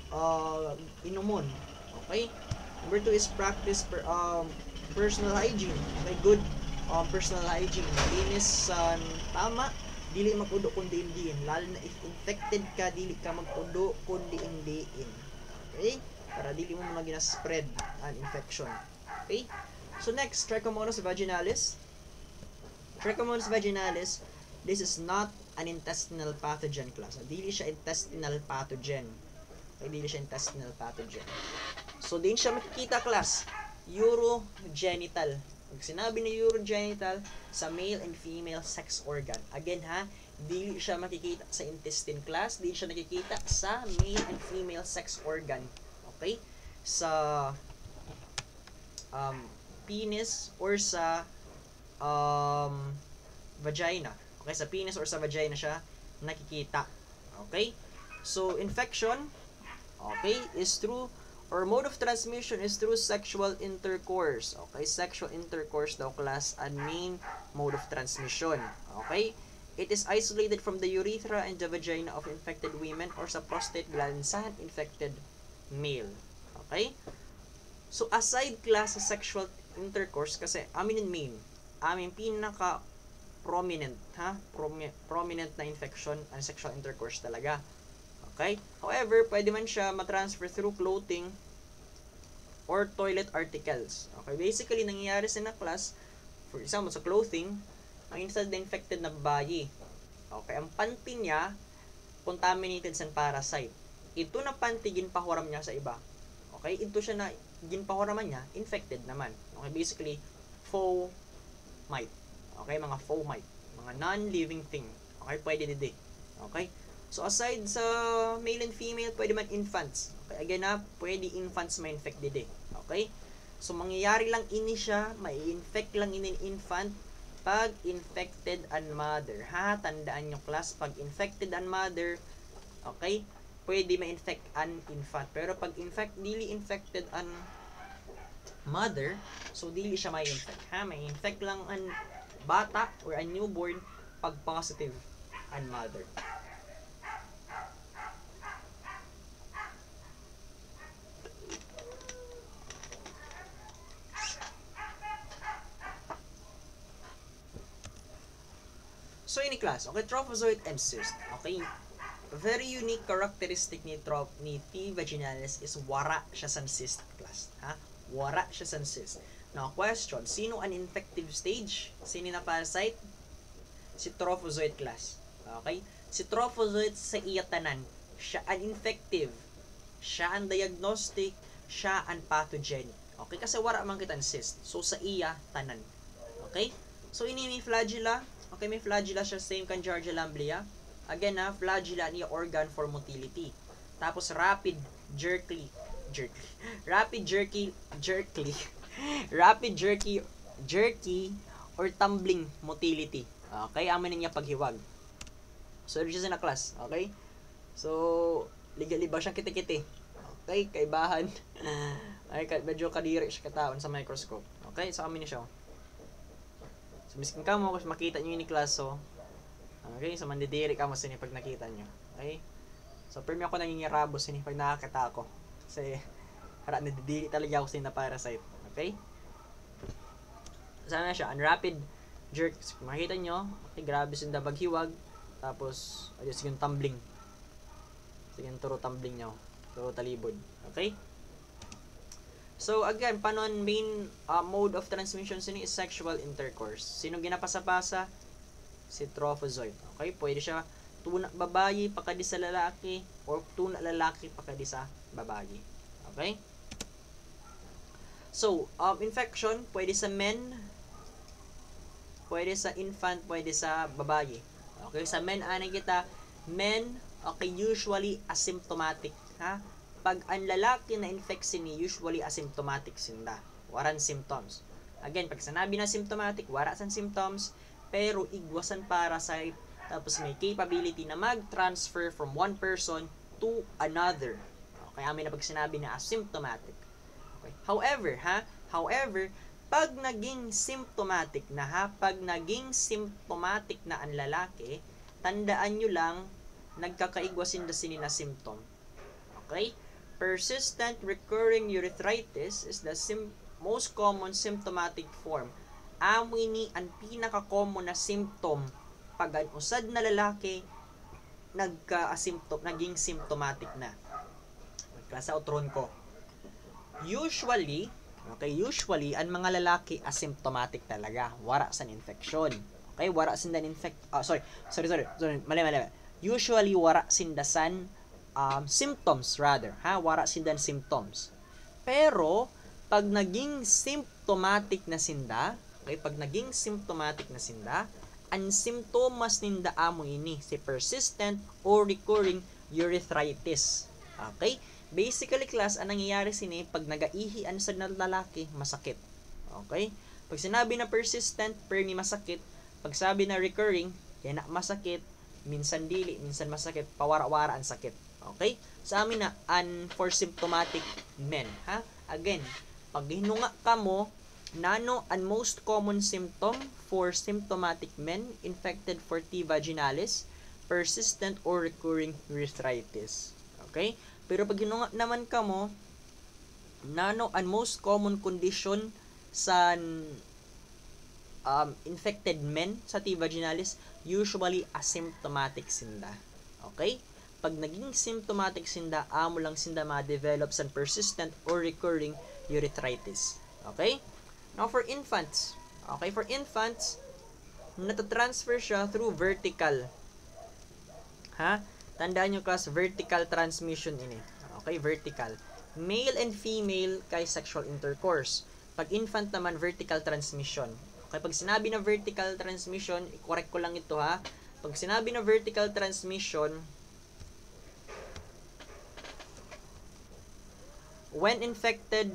inumon. Okay? Number 2 is practice personal hygiene. Okay, good personal hygiene. Linis tama, dili mag-udo kundi indiin. Lalo na if infected ka, dili ka mag-udo kundi indiin. Okay? Para dili mo mga gina-spread an infection. Okay? So next, Trichomonas vaginalis. Trichomonas vaginalis, this is not an intestinal pathogen class. Dili siya intestinal pathogen. Okay, dili siya intestinal pathogen. So, din siya makikita class, urogenital. Pag sinabi na urogenital, sa male and female sex organ. Again ha, dili siya makikita sa intestine class, dili siya nakikita sa male and female sex organ. Okay? Sa penis or sa vagina. Okay, sa penis or sa vagina siya nakikita. Okay? So, infection, okay, is through or mode of transmission is through sexual intercourse. Okay, sexual intercourse daw class ang main mode of transmission. Okay, it is isolated from the urethra and the vagina of infected women or sa prostate gland sa infected male. Okay, so aside class sa sexual intercourse, kasi amin main, amin pinaka prominent prominent na infection ang sexual intercourse talaga. Okay? However, pwede man siya matransfer through clothing or toilet articles. Okay? Basically, nangyayari sa na class, for example, sa clothing, ang inside na infected na babae. Okay? Ang panty niya, contaminated sa parasite. Ito na panty, ginpahuram niya sa iba. Okay? Ito siya na ginpahuraman niya, infected naman. Okay? Basically, fomite. Okay? Mga fomite. Mga non-living thing. Okay? Pwede dide. Okay? So, aside sa male and female, pwede man infants. Okay, again na, pwede infants ma-infect dide. Okay? So, mangyayari lang ini siya, mai-infect lang ini infant pag infected ang mother. Ha? Tandaan nyo class, pag infected ang mother, okay, pwede ma-infect ang infant. Pero pag dili infected ang mother, so dili siya ma-infect. Ha? May-infect lang ang bata or ang newborn pag positive ang mother. So, ini class, okay, trophozoite and cyst. Okay, very unique characteristic ni T. vaginalis is wara siya sa cyst class. Ha? Wara siya sa cyst. Now, question, sino ang infective stage? Sino na parasite? Si trophozoite class. Okay? Si trophozoite sa iya tanan, siya ang infective, siya ang diagnostic, siya ang pathogenic. Okay? Kasi wara man kita ang cyst. So, sa iya tanan. Okay? So, ini may flagella. Okay, may flagella siya, same kan Giardia lamblia. Again na, flagella niya organ for motility. Tapos rapid jerky or tumbling motility. Okay, amin niya paghiwag. So, this is na class. Okay? So, liba siyang kiti-kiti. Okay, kaibahan. Ay, medyo kadiri siya kataon sa microscope. Okay, so amin niya siya. So, miskin ka mo, kasi makita nyo yun ni class, so, okay, so, mandidiri ka mo sini pag nakita nyo. Okay? So, per me ako nangingirabo sini pag nakakita ako. Kasi, nadidiri talaga ako sini na parasite. Okay? Sana siya, rapid jerk. So, makita nyo, okay, grabe sinda baghiwag. Tapos, ayos yung tumbling. Sige, turo tumbling nyo. Turo talibod. Okay? So, again, paano main mode of transmission sino is sexual intercourse. Sino ginapasa-pasa? Si trophozoite. Okay? Pwede siya tuna babae pakadi sa lalaki or tuna lalaki pakadi sa babae. Okay? So, infection, pwede sa men, pwede sa infant, pwede sa babae. Okay? Sa men, ano kita? Men, okay, usually asymptomatic. Ha? Pag ang lalaki na infect sini, usually asymptomatic sinda. Waran symptoms. Again, pag sinabi na symptomatic, wala san symptoms, pero igwasan parasite, tapos may capability na mag-transfer from one person to another. Okay, amin na pag sinabi na asymptomatic. Okay. However, pag naging symptomatic na ang lalaki, tandaan nyo lang, nagkakaigwasin na sini na symptom. Okay? Persistent recurring urethritis is the most common symptomatic form. Amoy ni ang pinaka-common na symptom pag ang usad na lalaki naging symptomatic na. Klasa utron ko. Usually, ang mga lalaki asymptomatic talaga. Wara san infection. Okay, wara sin dan mali. Usually wara sin dasan symptoms rather, wara sindan symptoms. Pero pag naging symptomatic na sinda, ang simptomas ninda amo ini si persistent or recurring urethritis. Okay? Basically class, ang nangyayari sini pag nagaihian sa lalaki, masakit. Okay? Pag sinabi na persistent, permi masakit. Pag sabi na recurring, yan na masakit, minsan dili, minsan masakit, pawara-wara ang sakit. Okay? Sa amin na for symptomatic men, ha? Again, pag hinunga ka mo, nano ang most common symptom for symptomatic men infected for T. vaginalis, persistent or recurring urethritis. Okay? Pero pag hinunga naman ka mo, nano ang most common condition sa infected men sa T. vaginalis, usually asymptomatic sinda. Okay? Pag naging symptomatic sinda, amo lang sinda ma-develop sa persistent or recurring urethritis. Okay? Now for infants. Okay, for infants, natatransfer siya through vertical. Ha? Tandaan nyo class, vertical transmission ini. Okay, vertical. Male and female kay sexual intercourse. Pag infant naman, vertical transmission. Okay, pag sinabi na vertical transmission, i-correct ko lang ito ha. Pag sinabi na vertical transmission, when infected,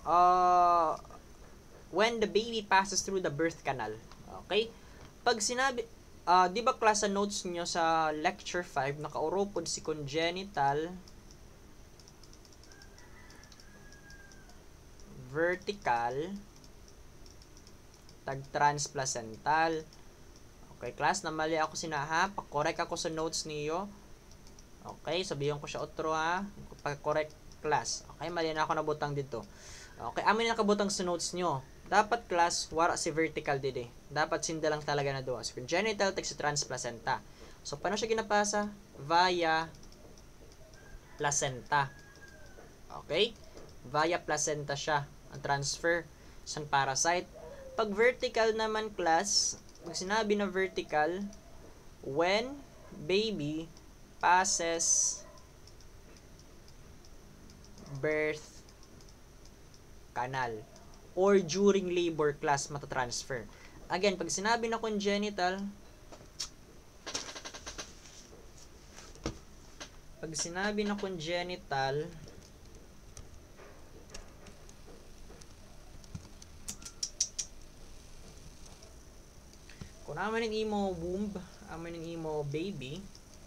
when the baby passes through the birth canal. Okay? Pag sinabi, di ba class sa notes nyo sa lecture 5, nakauropod si congenital, vertical, tag transplacental. Okay, class, namali ako sinaha. Pakorek ako sa notes niyo. Okay, sabihin ko siya otro ha. Pag-correct class. Okay, mali na ako nabutang dito. Okay, amin na nakabutang sa notes nyo. Dapat class, wara si vertical dito eh. Dapat sinda lang talaga na doon. So, congenital, tag si transplacenta. So, paano siya ginapasa? Via placenta. Okay? Via placenta siya ang transfer sa parasite. Pag vertical naman class, pag sinabi na vertical, when baby passes birth canal or during labor class matatransfer. Again, pag sinabi na congenital, kung naman yung imo womb, aman yung imo baby,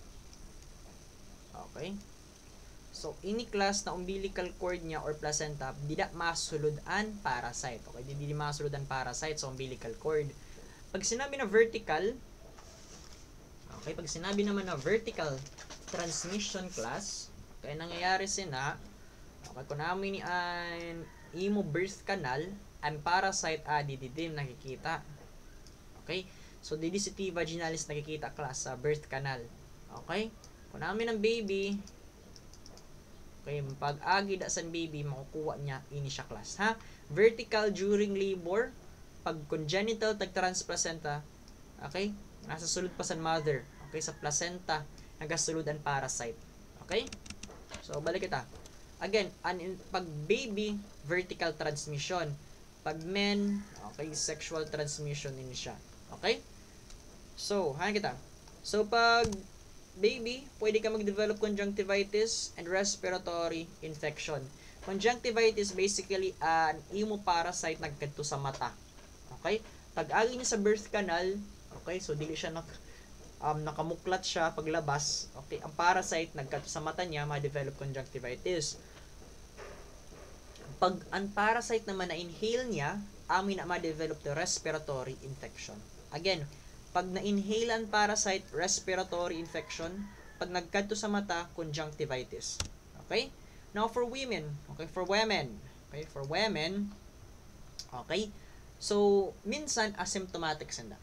okay? So, ini class na umbilical cord niya or placenta, di na masulod ang parasite. Okay? Di masulod ang parasite sa umbilical cord. Pag sinabi na vertical, okay, pag sinabi naman na vertical transmission class, kaya nangyayari sina, okay, kung namin ni an imo birth canal, ang parasite didim nakikita. Okay? So, didi si T. vaginalis nakikita class sa birth canal. Okay? Kung namin ang baby, okay, pag agi da san baby, makukuha niya ini siya class, ha? Vertical during labor, pag congenital tag transplacenta, okay? Nasa sulod pa san mother, okay, sa placenta nagasulod ang parasite. Okay? So balik kita. Again, pag baby, vertical transmission. Pag men, okay, sexual transmission ini siya. Okay? So, hayan kita. So pag baby, pwede ka mag-develop conjunctivitis and respiratory infection. Conjunctivitis basically an imo parasite nagkadto sa mata. Okay? Pag-agi niya sa birth canal, okay, so dili siya nakamuklat siya paglabas. Okay, ang parasite nagkadto sa mata niya, ma-develop conjunctivitis. Pag ang parasite naman na-inhale niya, amin na ma-develop the respiratory infection. Again, pag na-inhale ang parasite, respiratory infection. Pag nagkadto sa mata, conjunctivitis. Okay? Now, for women. Okay, for women. Okay? So, minsan, asymptomatic sinda.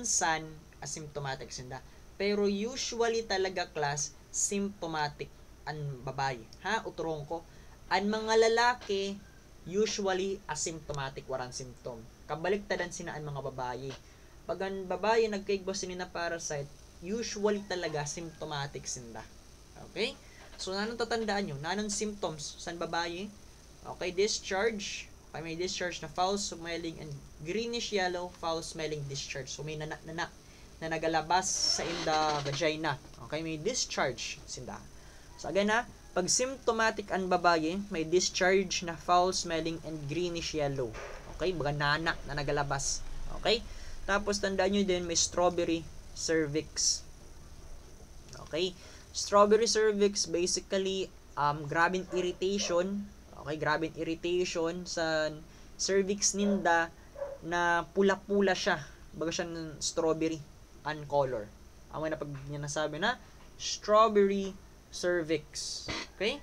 Pero usually talaga class, symptomatic ang babae. Ha? Uturong ko. Ang mga lalaki, usually asymptomatic, warang symptom. Kabaliktadan sina ang mga babae. Pag ang babae nagkaigwas sini na parasite, usually talaga symptomatic sinda. Okay? So, nanong tatandaan nyo? Nanong symptoms sa babae? Okay, discharge. Okay, may discharge na foul-smelling and greenish-yellow foul-smelling discharge. So, may na nagalabas sa inda vagina. Okay, may discharge sinda. So, again ha, pag symptomatic ang babae, may discharge na foul-smelling and greenish-yellow. Okay, baga na nagalabas. Okay? Tapos, tandaan nyo din, may strawberry cervix. Okay? Strawberry cervix, basically, grabing irritation, okay, grabing irritation sa cervix ninda na pula-pula siya. Baga siya ng strawberry and color. Ang na pag niya nasabi na strawberry cervix. Okay?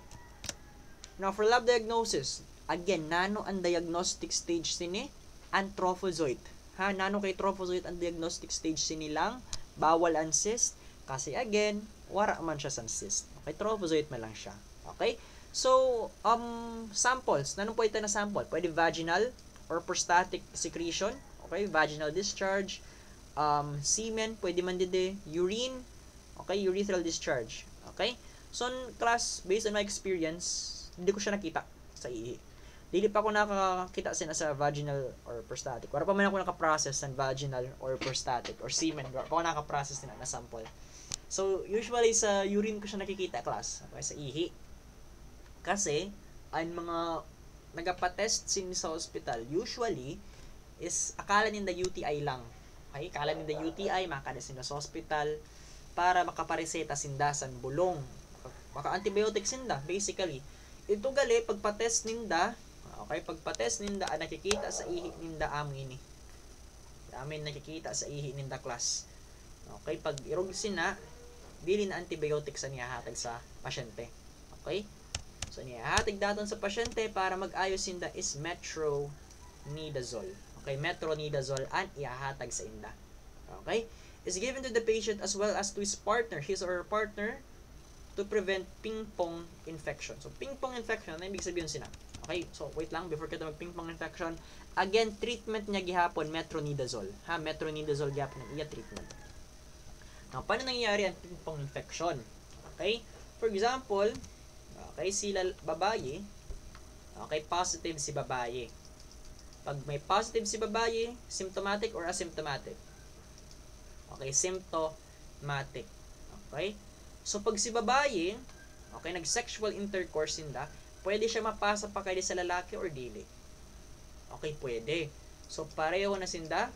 Now, for lab diagnosis, again, nano ang diagnostic stage sini and trophozoite. Ha, nano kay trophozoite ang diagnostic stage sinilang bawal ang cyst kasi again, wara man siya sa cyst. Okay, trophozoite man lang siya. Okay? So, samples, nanong pwede na sample? Pwede vaginal or prostatic secretion. Okay, vaginal discharge, semen, pwede man din urine, okay, urethral discharge. Okay? So, class, based on my experience, hindi ko siya nakita sa ihi. Dili pa ako nakakita sa vaginal or prostatic. Wala pa man ako nakaprocess ng vaginal or prostatic or semen. Wala pa ako nakaprocess na sample. So, usually sa urine ko siya nakikita, class. Okay, sa ihi. Kasi, ang mga nagapatest sa hospital, usually, is akala ninda UTI lang. Okay? Akala ninda UTI, makakada sinda sa hospital para makapareseta sinda sa bulong. Maka-antibiotic sinda, basically. Ito gali, pagpatest ninda, okay, pagpatest ninda, nakikita sa ihi ninda amin. Amin nakikita sa ihi ninda, class. Okay, pag irog sina, dili na antibiotic sa niyahatag sa pasyente. Okay? So, niyahatag daton sa pasyente para mag-ayos sinda is metronidazole. Okay, metronidazole ang ihahatag sa inda. Okay? Is given to the patient as well as to his partner, his or her partner, to prevent ping-pong infection. So, ping-pong infection, ano ibig sabihin sina? Okay, so wait lang, before kita mag-ping-pong infection, again, treatment niya gihapon, metronidazole. Ha, metronidazole gihapon ang iya treatment. Now, paano nangyayari ang ping-pong infection? Okay, for example, okay, sila babae, okay, positive si babae. Pag may positive si babae, symptomatic or asymptomatic? Okay, symptomatic. Okay, so, pag si babae, okay, nag-sexual intercourse sinda, pwede siya mapasa pa kay sa lalaki or dili? Okay, pwede. So, pareho na sinda,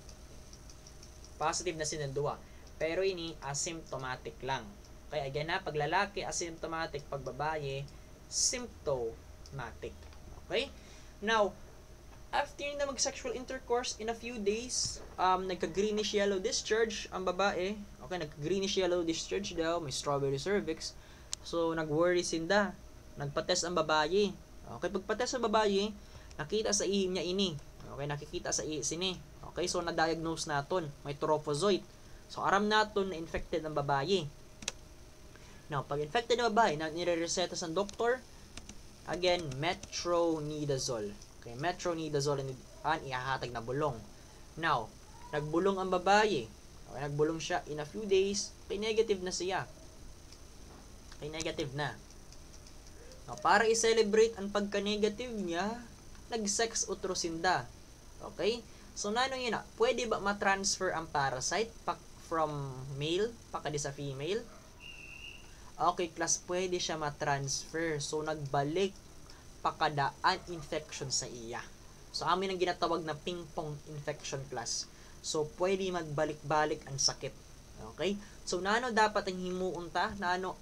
positive na sinda duwa. Pero ini asymptomatic lang. Okay, again na, pag lalaki, asymptomatic, pag babae, symptomatic. Okay? Now, after na mag-sexual intercourse, in a few days, nagka-greenish yellow discharge ang babae. Okay, nagka-greenish yellow discharge daw, may strawberry cervix. So, nag-worry sinda. Nagpa-test ang babae. Okay, pagpa-test ang babae, nakita sa ihi niya ini. Okay, nakikita sa ihi sini. Okay, so na-diagnose naton, may trophozoite. So, aram naton na infected ang babae. Now, pag infected ang babae, nire-reseta sa doktor, again, metronidazole. Okay, metronidazole ang ihahatag na bulong. Now, nagbulong ang babae. Okay, nagbulong siya in a few days, okay, negative na siya. Okay, negative na. Now, para i-celebrate ang pagka-negative niya, nag-sex utrosinda. Okay? So, nano yun na, pwede ba ma-transfer ang parasite from male pakadi sa female? Okay, class, pwede siya ma-transfer. So, nagbalik pakadaan infection sa iya. So, amin ang ginatawag na ping-pong infection, class. So, pwede magbalik-balik ang sakit. Okay? So, nano dapat ang himuunta? Nano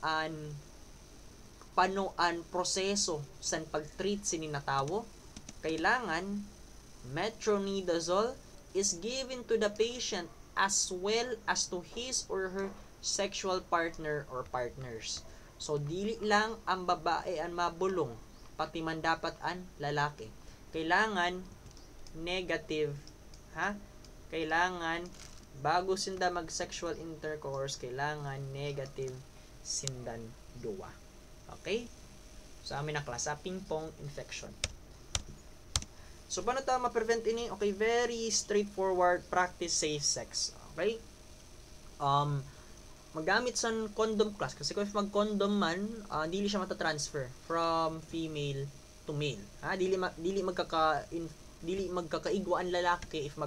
paano ang proseso sa pag-treat sini na tawo? Kailangan, metronidazole is given to the patient as well as to his or her sexual partner or partners. So, dili lang ang babae ang mabulong, pati man dapat ang lalaki. Kailangan negative, ha? Kailangan, bago sinda mag-sexual intercourse, kailangan negative sindan duwa. Okay? So, amin na klasa, ping-pong infection. So, paano tayo ma-prevent ini? Okay, very straightforward, practice safe sex. Okay? Magamit sa condom, class, kasi kung mag-condom man, dili siya mata-transfer from female to male. Ha? Dili magkakaigwa ang lalaki if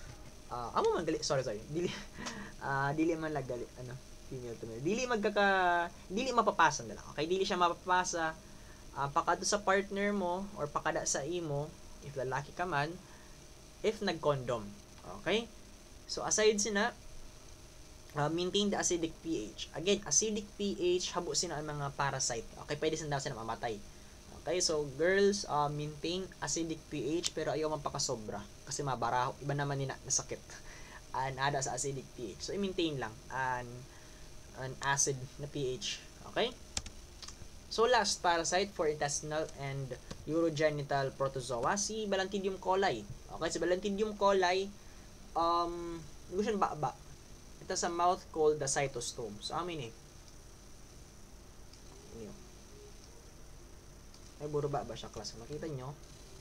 dili man lagali, female to male. Dili mapapasa na lang. Okay? Dili siya mapapasa pakado sa partner mo or pakada sa imo if lalaki ka man if nag-condom. Okay? So, aside sina, maintain the acidic pH. Again, acidic pH, habo sina ang mga parasite. Okay, pwede sila sila mamatay. Okay, so girls, maintain acidic pH pero ayaw man pakasobra kasi mabaraho. Iba naman nina nasakit. Ada sa acidic pH. So, i-maintain lang an acid na pH. Okay? So, last parasite for intestinal and urogenital protozoa, si Balantidium coli. Okay, si Balantidium coli, hindi siya ba. Ito sa mouth called the cytostome. So, amin eh. May buro ba siya, class? Makita nyo?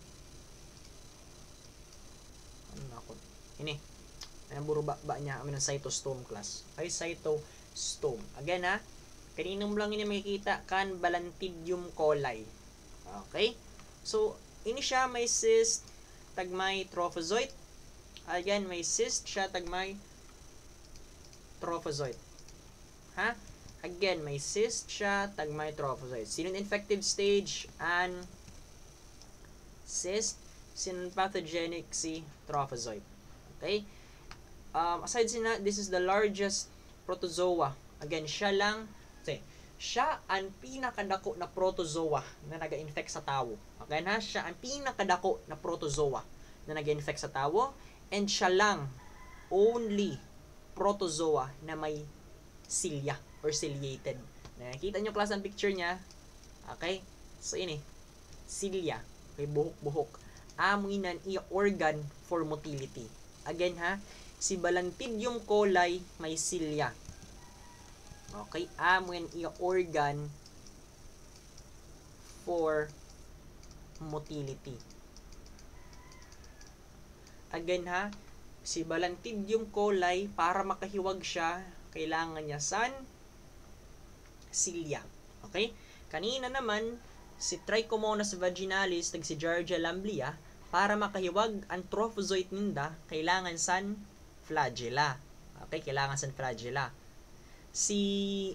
Ano na ako? Ini. May buro ba niya? Amin ang cytostome, class. Okay, cytostome. Again ha, kaninong lang yun makikita kan Balantidium coli. Okay? So, ini siya may cyst, tagmay trophozoite. Again, may cyst siya, tagmay trophozoite. Ha? Again, may cyst siya, tagmay trophozoite. Sino infective stage and cyst, sino pathogenic si trophozoite. Okay? Aside sina, this is the largest protozoa. Again, siya ang pinakadako na protozoa na naga-infect sa tao. Okay na? Siya ang pinakadako na protozoa na naga-infect sa tao. And siya lang, only protozoa na may cilia or ciliated. Nakikita nyo class ang picture niya. Okay? So, ini. Cilia. Okay, buhok-buhok. Amuinan iya organ for motility. Again ha, si Balantidium coli may cilia. Okay, amuin iya organ for motility. Again ha, si Balantidium coli, para makahiwag siya, kailangan niya san cilia. Okay? Kanina naman, si Trichomonas vaginalis, tag si Giardia lamblia, para makahiwag ang trophozoite ninda, kailangan san flagella. Okay? Kailangan san flagella. Si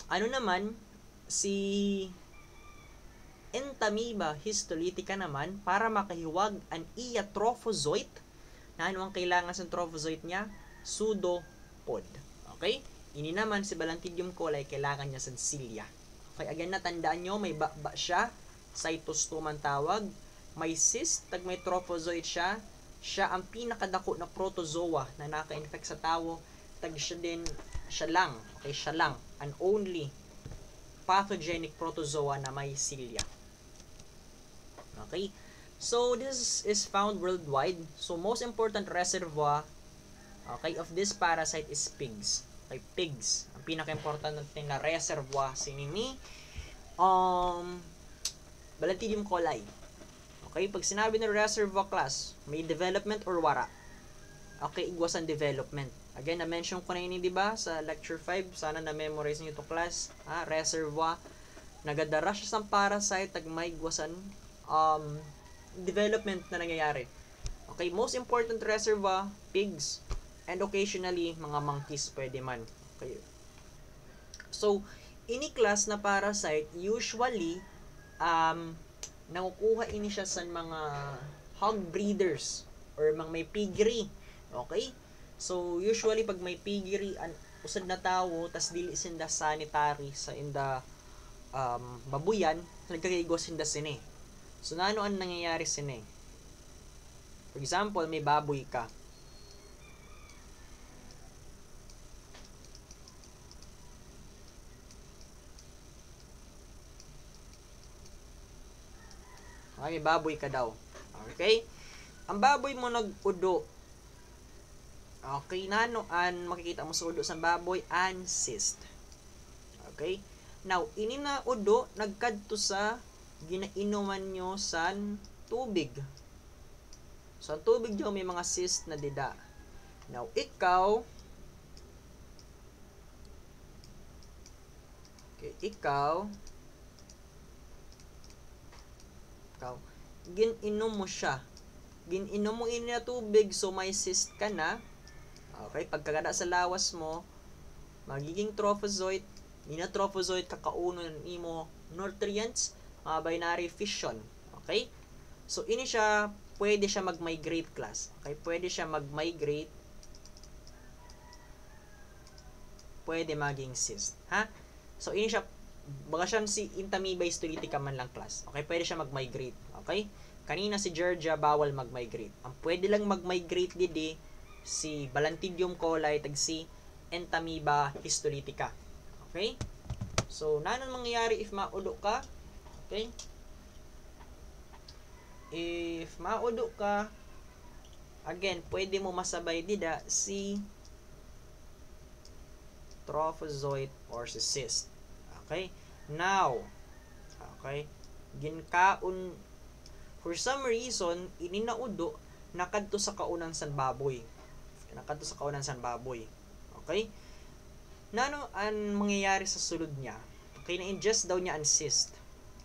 Entamoeba histolytica naman, para makahiwag ang iya trophozoite, na ano ang kailangan sa trophozoite niya? Pseudopod. Okay? Ini naman si Balantidium coli, kailangan niya sa cilia. Okay, again, natandaan nyo, may ba siya, cytostome ang tawag, may cyst, tag may trophozoite siya, siya ang pinakadako na protozoa na naka-infect sa tao, tag siya lang, an only pathogenic protozoa na may cilia. Okay? So, this is found worldwide. So, most important reservoir, okay, of this parasite is pigs. Okay, pigs. Ang pinaka-important natin na reservoir sinini Balantidium coli. Okay, pag sinabi ng reservoir class, may development or wara. Okay, igwasan development. Again, na-mention ko na yun, di ba, sa lecture 5. Sana na-memorize niyo ito class. Reservoir. Nagadara siya sa parasite, tag may igwasan development na nangyayari. Okay, most important reservoir, pigs. And occasionally, mga monkeys pwede man. Okay. So, ini class na parasite, usually, nakukuha ini siya sa mga hog breeders or mga may piggery. Okay? So, usually, pag may piggery, usad na tao, tas dili sinda sanitary sa inda babuyan, nagkakaigo sinda sine. So, ano ang nangyayari sine? For example, may baboy ka. Okay, baboy ka daw. Okay? Ang baboy mo nag-udo. Okay, nanoan makikita mo sa udo sa baboy and cyst. Okay? Now, ini na udo nagkadto sa ginainuman nyo sa tubig. Sa tubig nyo may mga cyst na dida. Now, ikaw gininom mo siya. Gininom mo ini na tubig, so may cyst ka na. Okay, pagkagada sa lawas mo, magiging trophozoite. Ina trophozoite kakauno nimo nutrients, binary fission. Okay? So ini siya, pwede siya mag-migrate class. Okay, pwede siya mag-migrate pwede maging cyst. Ha? So, ini siya, baka siyang si Entamoeba histolytica man lang class. Okay? Pwede siya mag-migrate. Okay? Kanina si Giardia, bawal mag-migrate. Ang pwede lang mag-migrate didi, si Balantidium coli, tag si Entamoeba histolytica. Okay? So, nanon mangyayari if maudo ka? Okay? If maudo ka, again, pwede mo masabay dida si trophozoite or si cyst. Okay? Now, okay, ginkaon, for some reason, ini naudo, nakadto sa kaunan san baboy. Nakadto sa kaunan san baboy. Okay? Nano ang mangyayari sa sulod niya? Okay, na-ingest daw niya ang cyst.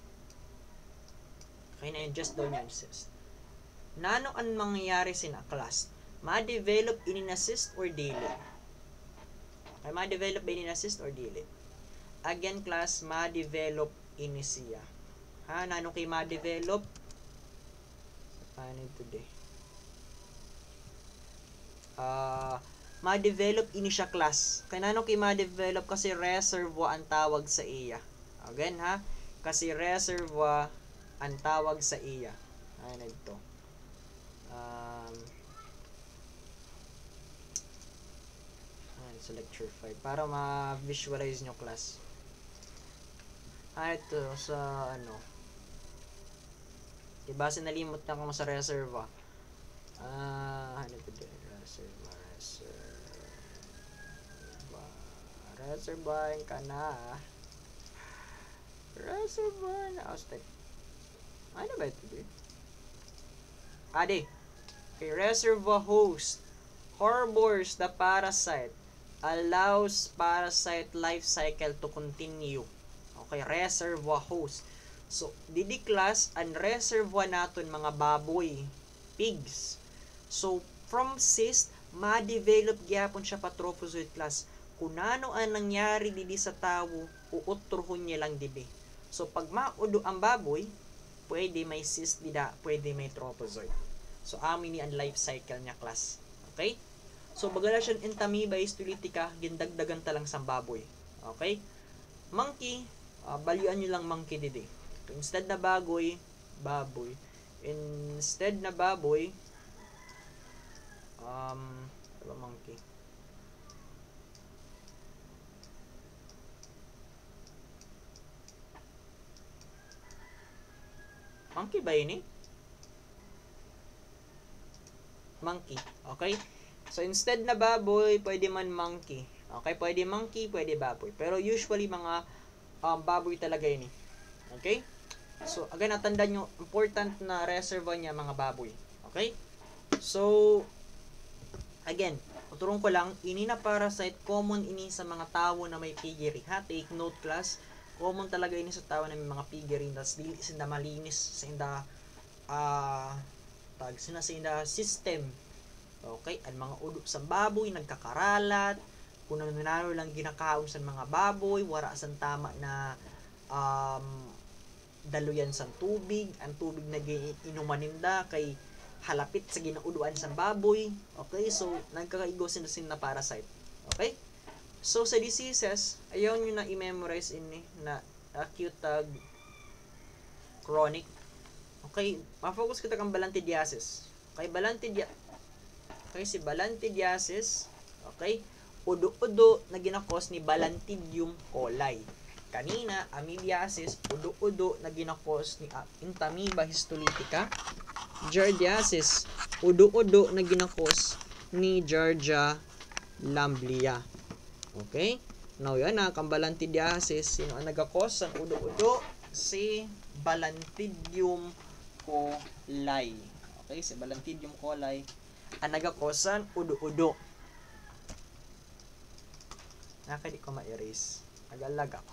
Okay, na-ingest daw niya ang cyst. Nano ang mangyayari sina class? Ma-develop ini na cyst or dili? Okay, ma-develop ini na cyst or dili? Again, class, ma-develop ini siya. Ha, nano kay ma-develop? Ano today? Ma-develop ini siya class. Kaya nano kay ma-develop kasi reservoir ang tawag sa iya. Again, ha? Kasi reservoir ang tawag sa iya. Ano ito? Sa lecture 5 para ma-visualize nyo class. Ito sa ano, diba sinalimot na ko sa reservoir. Ano ito din? Reservoir ka na. Reservoir na. Ano ba ito din? Ade. Okay, reservoir host harbors the parasite, allows parasite life cycle to continue. Okay, reservoir host. So, didi class, ang reservoir naton mga baboy, pigs. So, from cyst, ma-develop gyapon siya pa trophozoite class. Kung ano ang nangyari didi sa tao, uutrohon niya lang didi. So, pag maudo ang baboy, pwede may cyst dida, pwede may trophozoite. So, amin ni ang life cycle niya class. Okay? So, bagala siyang Entamoeba histolytica, gindagdagan talang sa baboy. Okay? Monkey, balyuan nyo lang monkey didi. So, instead na baboy. Instead na baboy, monkey. Monkey ba yun eh? Monkey. Okay? So, instead na baboy, pwede man monkey. Okay? Pwede monkey, pwede baboy. Pero usually, mga baboy talaga yun eh. Okay? So, again, natandaan nyo, important na reservoir niya, mga baboy. Okay? So, again, tuturong ko lang, ini na parasite, common ini sa mga tao na may piggery. Ha? Take note, class. Common talaga ini sa tao na may mga piggery. Tapos, dili sinda malinis sa inda sa inda system. Okay? Ang mga ulo sa baboy, nagkakaralat. Kung nanalo lang ginakaon sa mga baboy, wara sa tama na daluyan sa tubig. Ang tubig na inuman ninda kay halapit sa ginauduan sa baboy. Okay? So, nagkakaigosin na parasite. Okay? So, sa diseases, ayaw nyo na i-memorize ini na acute chronic. Okay? Ma-focus kita kang balantidiasis. Okay? Si balantidiasis, okay? Udo-udo na ginakos ni Balantidium coli. Kanina, amoebiasis, udo-udo na ginakos ni Entamoeba histolytica. Giardiasis, udo-udo na ginakos ni Giardia lamblia. Okay? Now, yan na, kang balantidiasis, sino ang nagakos ng udo-udo? Si Balantidium coli. Okay? Si Balantidium coli ang nagakosan udo-udo. Nakadi ko ma-erase. Nag-alag ako.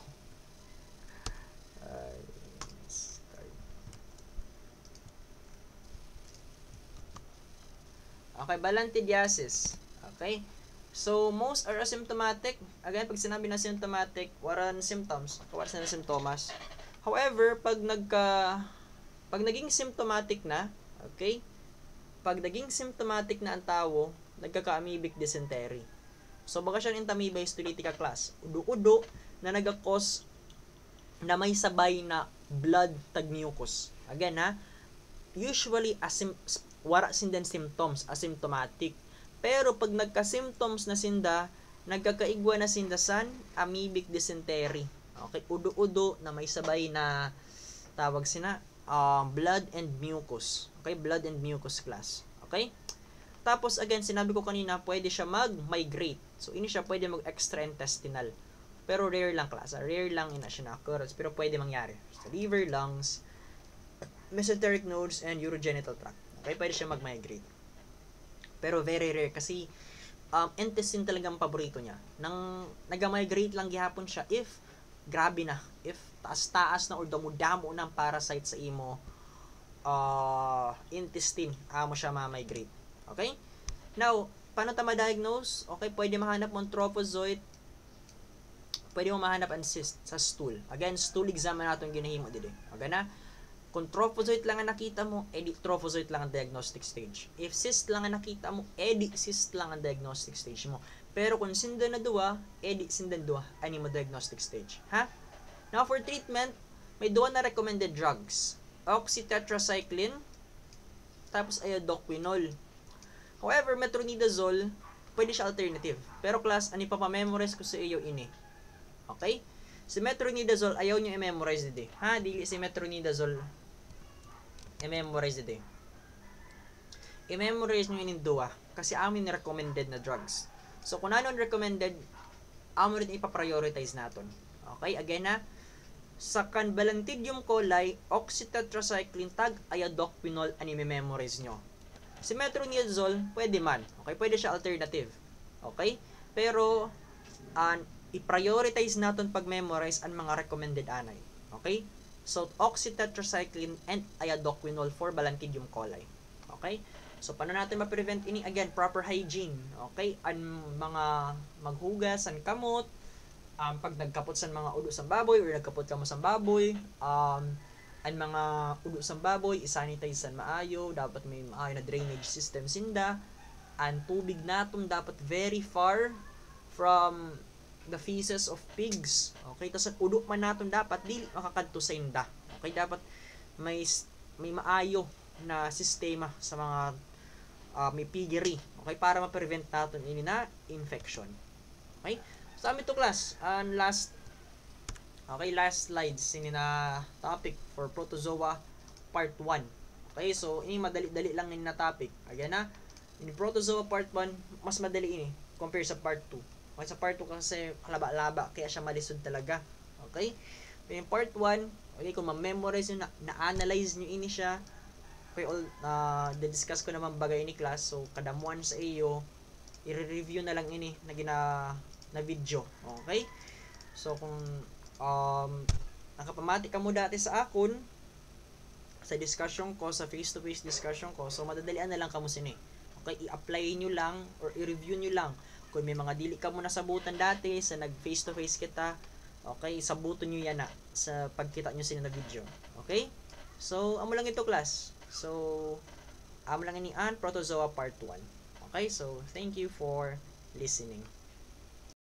Okay, balantidiasis. Okay? So, most are asymptomatic. Again, pag sinabi na symptomatic, waran symptoms. Wala na symptoms. However, pag naging symptomatic na, okay? Pag naging symptomatic na ang tao, nagkaka-amoebic dysentery. So baga siya ng amoeba histolytica class. Udo-udo na nagakos na may sabay na blood tag mucus. Again ha, usually wala sindan symptoms, asymptomatic. Pero pag nagka-symptoms na sinda, nagkakaigwa na sinda san amoebic dysentery. Okay, udo-udo na may sabay na tawag sina blood and mucus. Okay, blood and mucus class. Okay? Tapos again, sinabi ko kanina, pwede siya mag-migrate. So ini siya pwede mag-extraintestinal. Pero rare lang class. Rare lang ina siya na-occurrence, pero pwede mangyari. So, liver, lungs, mesenteric nodes, and urogenital tract. Okay, pwede siya mag-migrate. Pero very rare kasi intestine talagang paborito niya. Nang nag-migrate lang gihapon siya if grabe na, if taas-taas na or damo-damo ng parasite sa imo intestine, amo siya ma-migrate. Okay? Now, paano ta ma-diagnose? Okay, pwede mahanap mo trophozoite, pwede mo mahanap ang cyst sa stool. Again, stool exam na natin ginahimo dito. Okay na? Kung trophozoite lang ang nakita mo, edi trophozoite lang ang diagnostic stage. If cyst lang ang nakita mo, edi cyst lang ang diagnostic stage mo. Pero kung sindan na duwa, edi sindan duwa, ani mo diagnostic stage. Ha? Now, for treatment, may duwa na recommended drugs. Oxytetracycline, tapos iodoquinol. However, metronidazole, pwede siya alternative. Pero class, ani pa memorize ko sa iyo ini. Okay? Si metronidazole, ayaw nyo i-memorize dito. Ha? Dili si metronidazole i-memorize dito. I-memorize nyo yung duwa. Kasi amin recommended na drugs. So, kung ano recommended, amin rin ipaprioritize natin. Okay? Again na, sa Canbalantidium coli, oxytetracycline tag iodoquinol ang i-memorize nyo. Si metronidazole, pwede man. Okay? Pwede siya alternative. Okay? Pero, i-prioritize natin pag-memorize ang mga recommended anay. Okay? So, oxytetracycline and iodoquinol for Balantidium coli. Okay? So, paano natin ma-prevent ini? Again, proper hygiene. Okay? Ang mga maghugas, ang kamot, pag nagkapot sa mga udo sa baboy or nagkapot ka mo sa baboy, ang mga udo sa baboy, isanitize san maayo, dapat may maayo na drainage system sinda, ang tubig natin dapat very far from the feces of pigs. Okay, tapos ang udo man natin dapat dili makakadto sa inda. Okay, dapat may maayo na sistema sa mga may piggery. Okay, para ma-prevent natin ini na infection. Okay? So amin to class, and last slides ini na topic for protozoa part 1. Okay, so ini madali-dali lang ini na topic. Again na, in protozoa part 1, mas madali ini compare sa part 2. Okay, sa part 2 kasi laba-laba, kaya siya malisod talaga. Okay? In part 1, okay, kung ma-memorize nyo, na-analyze nyo ini siya, okay, discuss ko naman bagay ini class, so kadamuan sa iyo, i-review na lang ini na video. Okay? So, kung nakapamati ka mo dati sa akon, sa discussion ko, sa face-to-face discussion ko, so madadalian na lang kamo sini. Okay? I-apply nyo lang, or i-review nyo lang. Kung may mga dili ka mo nasabutan dati sa nag face to face kita, okay, sabuton nyo yan na sa pagkita nyo sila na video. Okay? So, amo lang ito class. So, amo lang ini an protozoa part 1. Okay? So, thank you for listening.